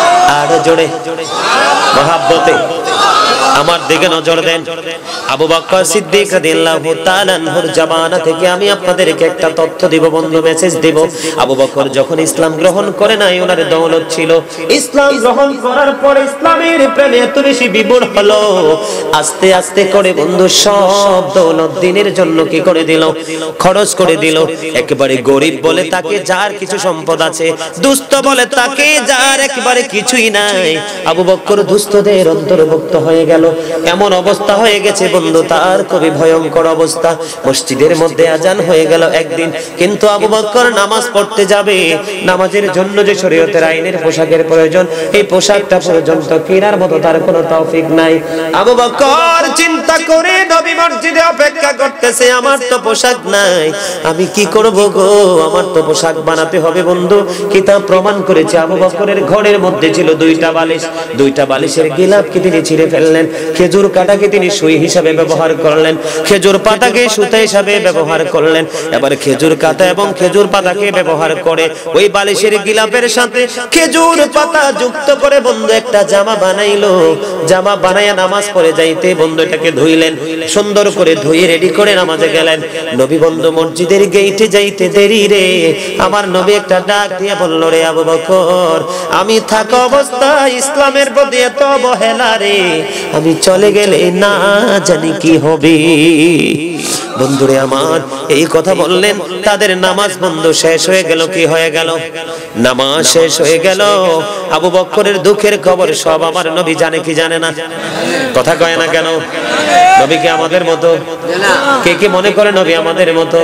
আরো জোরে মহাব্বতে আমার দিকে নজর দেন। আবু বকর সিদ্দিক রাদিয়াল্লাহু তাআলা আনহুর জামানা থেকে আমি আপনাদেরকে একটা তথ্য দিব বন্ধু, মেসেজ দেব। আবু বকর যখন ইসলাম গ্রহণ করে নাই, ওনার দৌলত ছিল। ইসলাম গ্রহণ করার পর ইসলামের প্রেমে এত বেশি বিভোর হলো, আস্তে আস্তে করে বন্ধু সব দৌলত দিনের জন্য কি করে দিল, খরচ করে দিল। একেবারে গরিব বলে তাকে যার কিছু সম্পদ আছে, দুস্থ বলে তাকে যার একেবারে কিছুই নাই, আবু বকর দুস্থদের অন্তর্ভুক্ত হয়ে গেল। এমন অবস্থা হয়ে গেছে বন্ধু, তার খুবই ভয়ঙ্কর অবস্থা। মসজিদের মধ্যে আজান হয়ে গেল একদিন, কিন্তু আবু বকর নামাজ পড়তে যাবে, নামাজের জন্য যে শরীয়তের আইনের পোশাকের প্রয়োজন, এই পোশাকটা পর্যন্ত কেনার মতো তার কোনো তৌফিক নাই। আবু বকর চিন্তা করে নবী মসজিদে অপেক্ষা করতেছে, আমার তো পোশাক নাই, আমি কি করব গো, আমার তো পোশাক বানাতে হবে। বন্ধু কিতাব প্রমাণ করেছে আবু বকরের ঘরের মধ্যে ছিল দুইটা বালিশ, দুইটা বালিশের গিলাফকে তিনি ছিঁড়ে ফেললেন, খেজুর কাটাকে তিনি সুই হিসাবে ব্যবহার করলেন, খেজুর পাতাকে সুতা হিসাবে ব্যবহার করলেন। এবার খেজুর কাটা এবং খেজুর পাতাকে ব্যবহার করে ওই বালিশের গিলাফের সাথে খেজুর পাতা যুক্ত করে বন্ধু একটা জামা বানাইলো। জামা বানায়া নামাজ পড়ে যাইতে বন্ধু এটাকে ধুইলেন, সুন্দর করে ধুয়ে রেডি করে নামাজে গেলেন। নবী বন্ধু মসজিদের গেইটে যাইতে দেরি রে, আমার নবী একটা ডাক দিয়ে বলল, রে আবু বকর, আমি থাকা অবস্থায় ইসলামের প্রতি এত অবহেলা রে, আমি চলে গেলে না জানি কি হবে। বন্ধুরে আমার এই কথা বললেন, তাদের নামাজ বন্ধু শেষ হয়ে গেল। কি হয়ে গেল? নামাজ শেষ হয়ে গেল। আবু বকরের দুঃখের খবর সব আমার নবী জানে কি জানে না? কথা কয় না কেন? নবী কি আমাদের মতো? কে কি মনে করে নবী আমাদের মতো?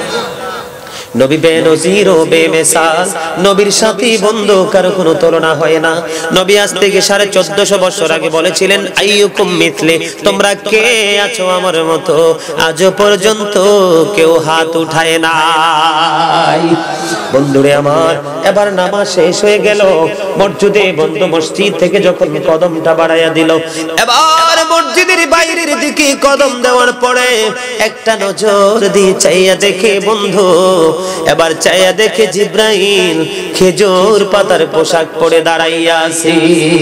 নবী বেনজির ও বেমিসাল, নবীর সাথী বন্ধু কারো কোনো তুলনা হয় না। নবী আজ থেকে সাড়ে চোদ্দশো বছর আগে বলেছিলেন, আইয়ুকুম মিথলি, তোমরা কে আছো আমার মতো? আজ পর্যন্ত কেউ হাত উঠায় নাই। বন্ধুরে আমার এবার নামাজ শেষ হয়ে গেল, মসজিদে বন্ধু মসজিদ থেকে যখন কদমটা বাড়াইয়া দিল, এবার মসজিদের বাইরের দিকে কদম দেওয়ার পরে একটা নজর দিয়ে চাইয়া দেখে বন্ধু, এবার চাইয়া দেখে জিব্রাইল খেজুর পাতার পোশাক পরে দাঁড়াইয়া আছে।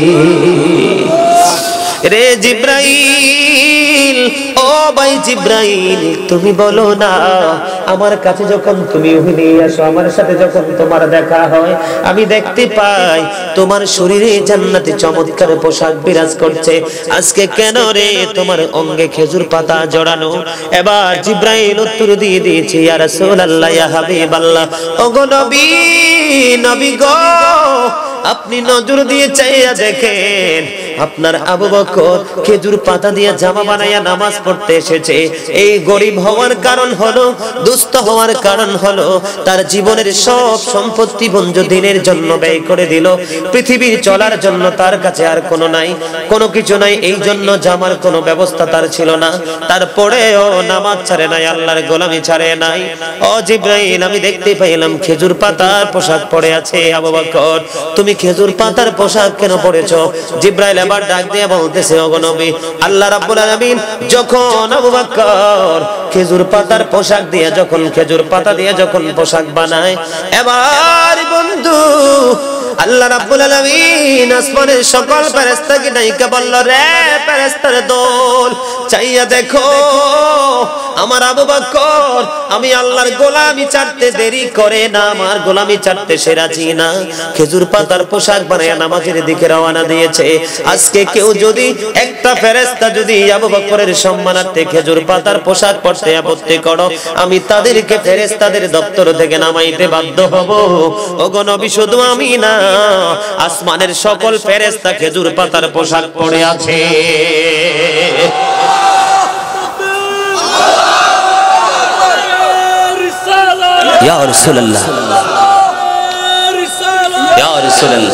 রে জিব্রাইল, ও ভাই জিব্রাইল, তুমি বলো না, আমার কাছে যখন তুমি ওখানে আসো, আমার সাথে যখন তোমার দেখা হয়, আমি দেখতে পাই তোমার শরীরে জান্নাতি চমৎকার পোশাক বিরাজ করছে, আজকে কেন রে তোমার অঙ্গে খেজুর পাতা জড়ানো? এবার জিব্রাইল উত্তর দিয়ে দিয়েছে, ইয়া রাসূলুল্লাহ, ইয়া হাবিবাল্লাহ, ওগো নবী, নবী গো, আপনি নজর দিয়ে চাইয়া দেখেন, আপনার আবু বকর খেজুর পাতা দিয়ে জামা বানাইয়া নামাজ পড়তে এসেছে। এই গরিব হওয়ার কারণ হলো, দুস্থ হওয়ার কারণ হলো, তার জীবনের সব সম্পত্তি বন্ধ দিনের জন্য ব্যয় করে দিল। পৃথিবীর চলার জন্য তার কাছে আর কোনো নাই, কোনো কিছু নাই, এই জন্য জামার কোনো ব্যবস্থা তার ছিল না। তারপরেও নামাজ ছাড়ে নাই, আল্লাহর গোলামি ছাড়ে নাই। ও জিব্রাইল, আমি দেখতে পাইলাম খেজুর পাতার পোশাক পরে আছে। আবু বকর, তুমি খেজুর পাতার পোশাক কেন পরেছো? জিব্রাইল এবার ডাক দিয়ে বলতেছে, ওগো নবী, আল্লাহ রাব্বুল আলামিন যখন আবু বকর খেজুর পাতার পোশাক দিয়ে যখন খেজুর পাতা দিয়ে যখন পোশাক বানায়, এবার বন্ধু আল্লাহ রাব্বুল আলামিন আসমানের সকল ফেরেশতাকে ডাইকা বলল, রে ফেরেশতার দল, চাইয়া দেখো আমার আবু বকর, আমি আল্লাহর গোলামি ছাড়তে দেরি করে না, আমার গোলামি ছাড়তে সে রাজি না। খেজুর পাতার পোশাক বানায় নামাজের দিকে রওনা দিয়েছে। আজকে কেউ যদি একটা ফেরেশতা যদি আবু বকরের সম্মানার্থে খেজুর পাতার পোশাক পরতে আপত্তি করো, আমি তাদেরকে ফেরেশতাদের দপ্তর থেকে নামাইতে বাধ্য হব। ওগো নবী, শুধু আমি না, আসমানের সকল ফেরেশতা খেজুর পাতার পোশাক পরে আছে। ইয়া রাসূলুল্লাহ, ইয়া রাসূলুল্লাহ,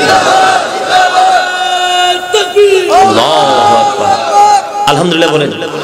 আলহামদুলিল্লাহ বলেন।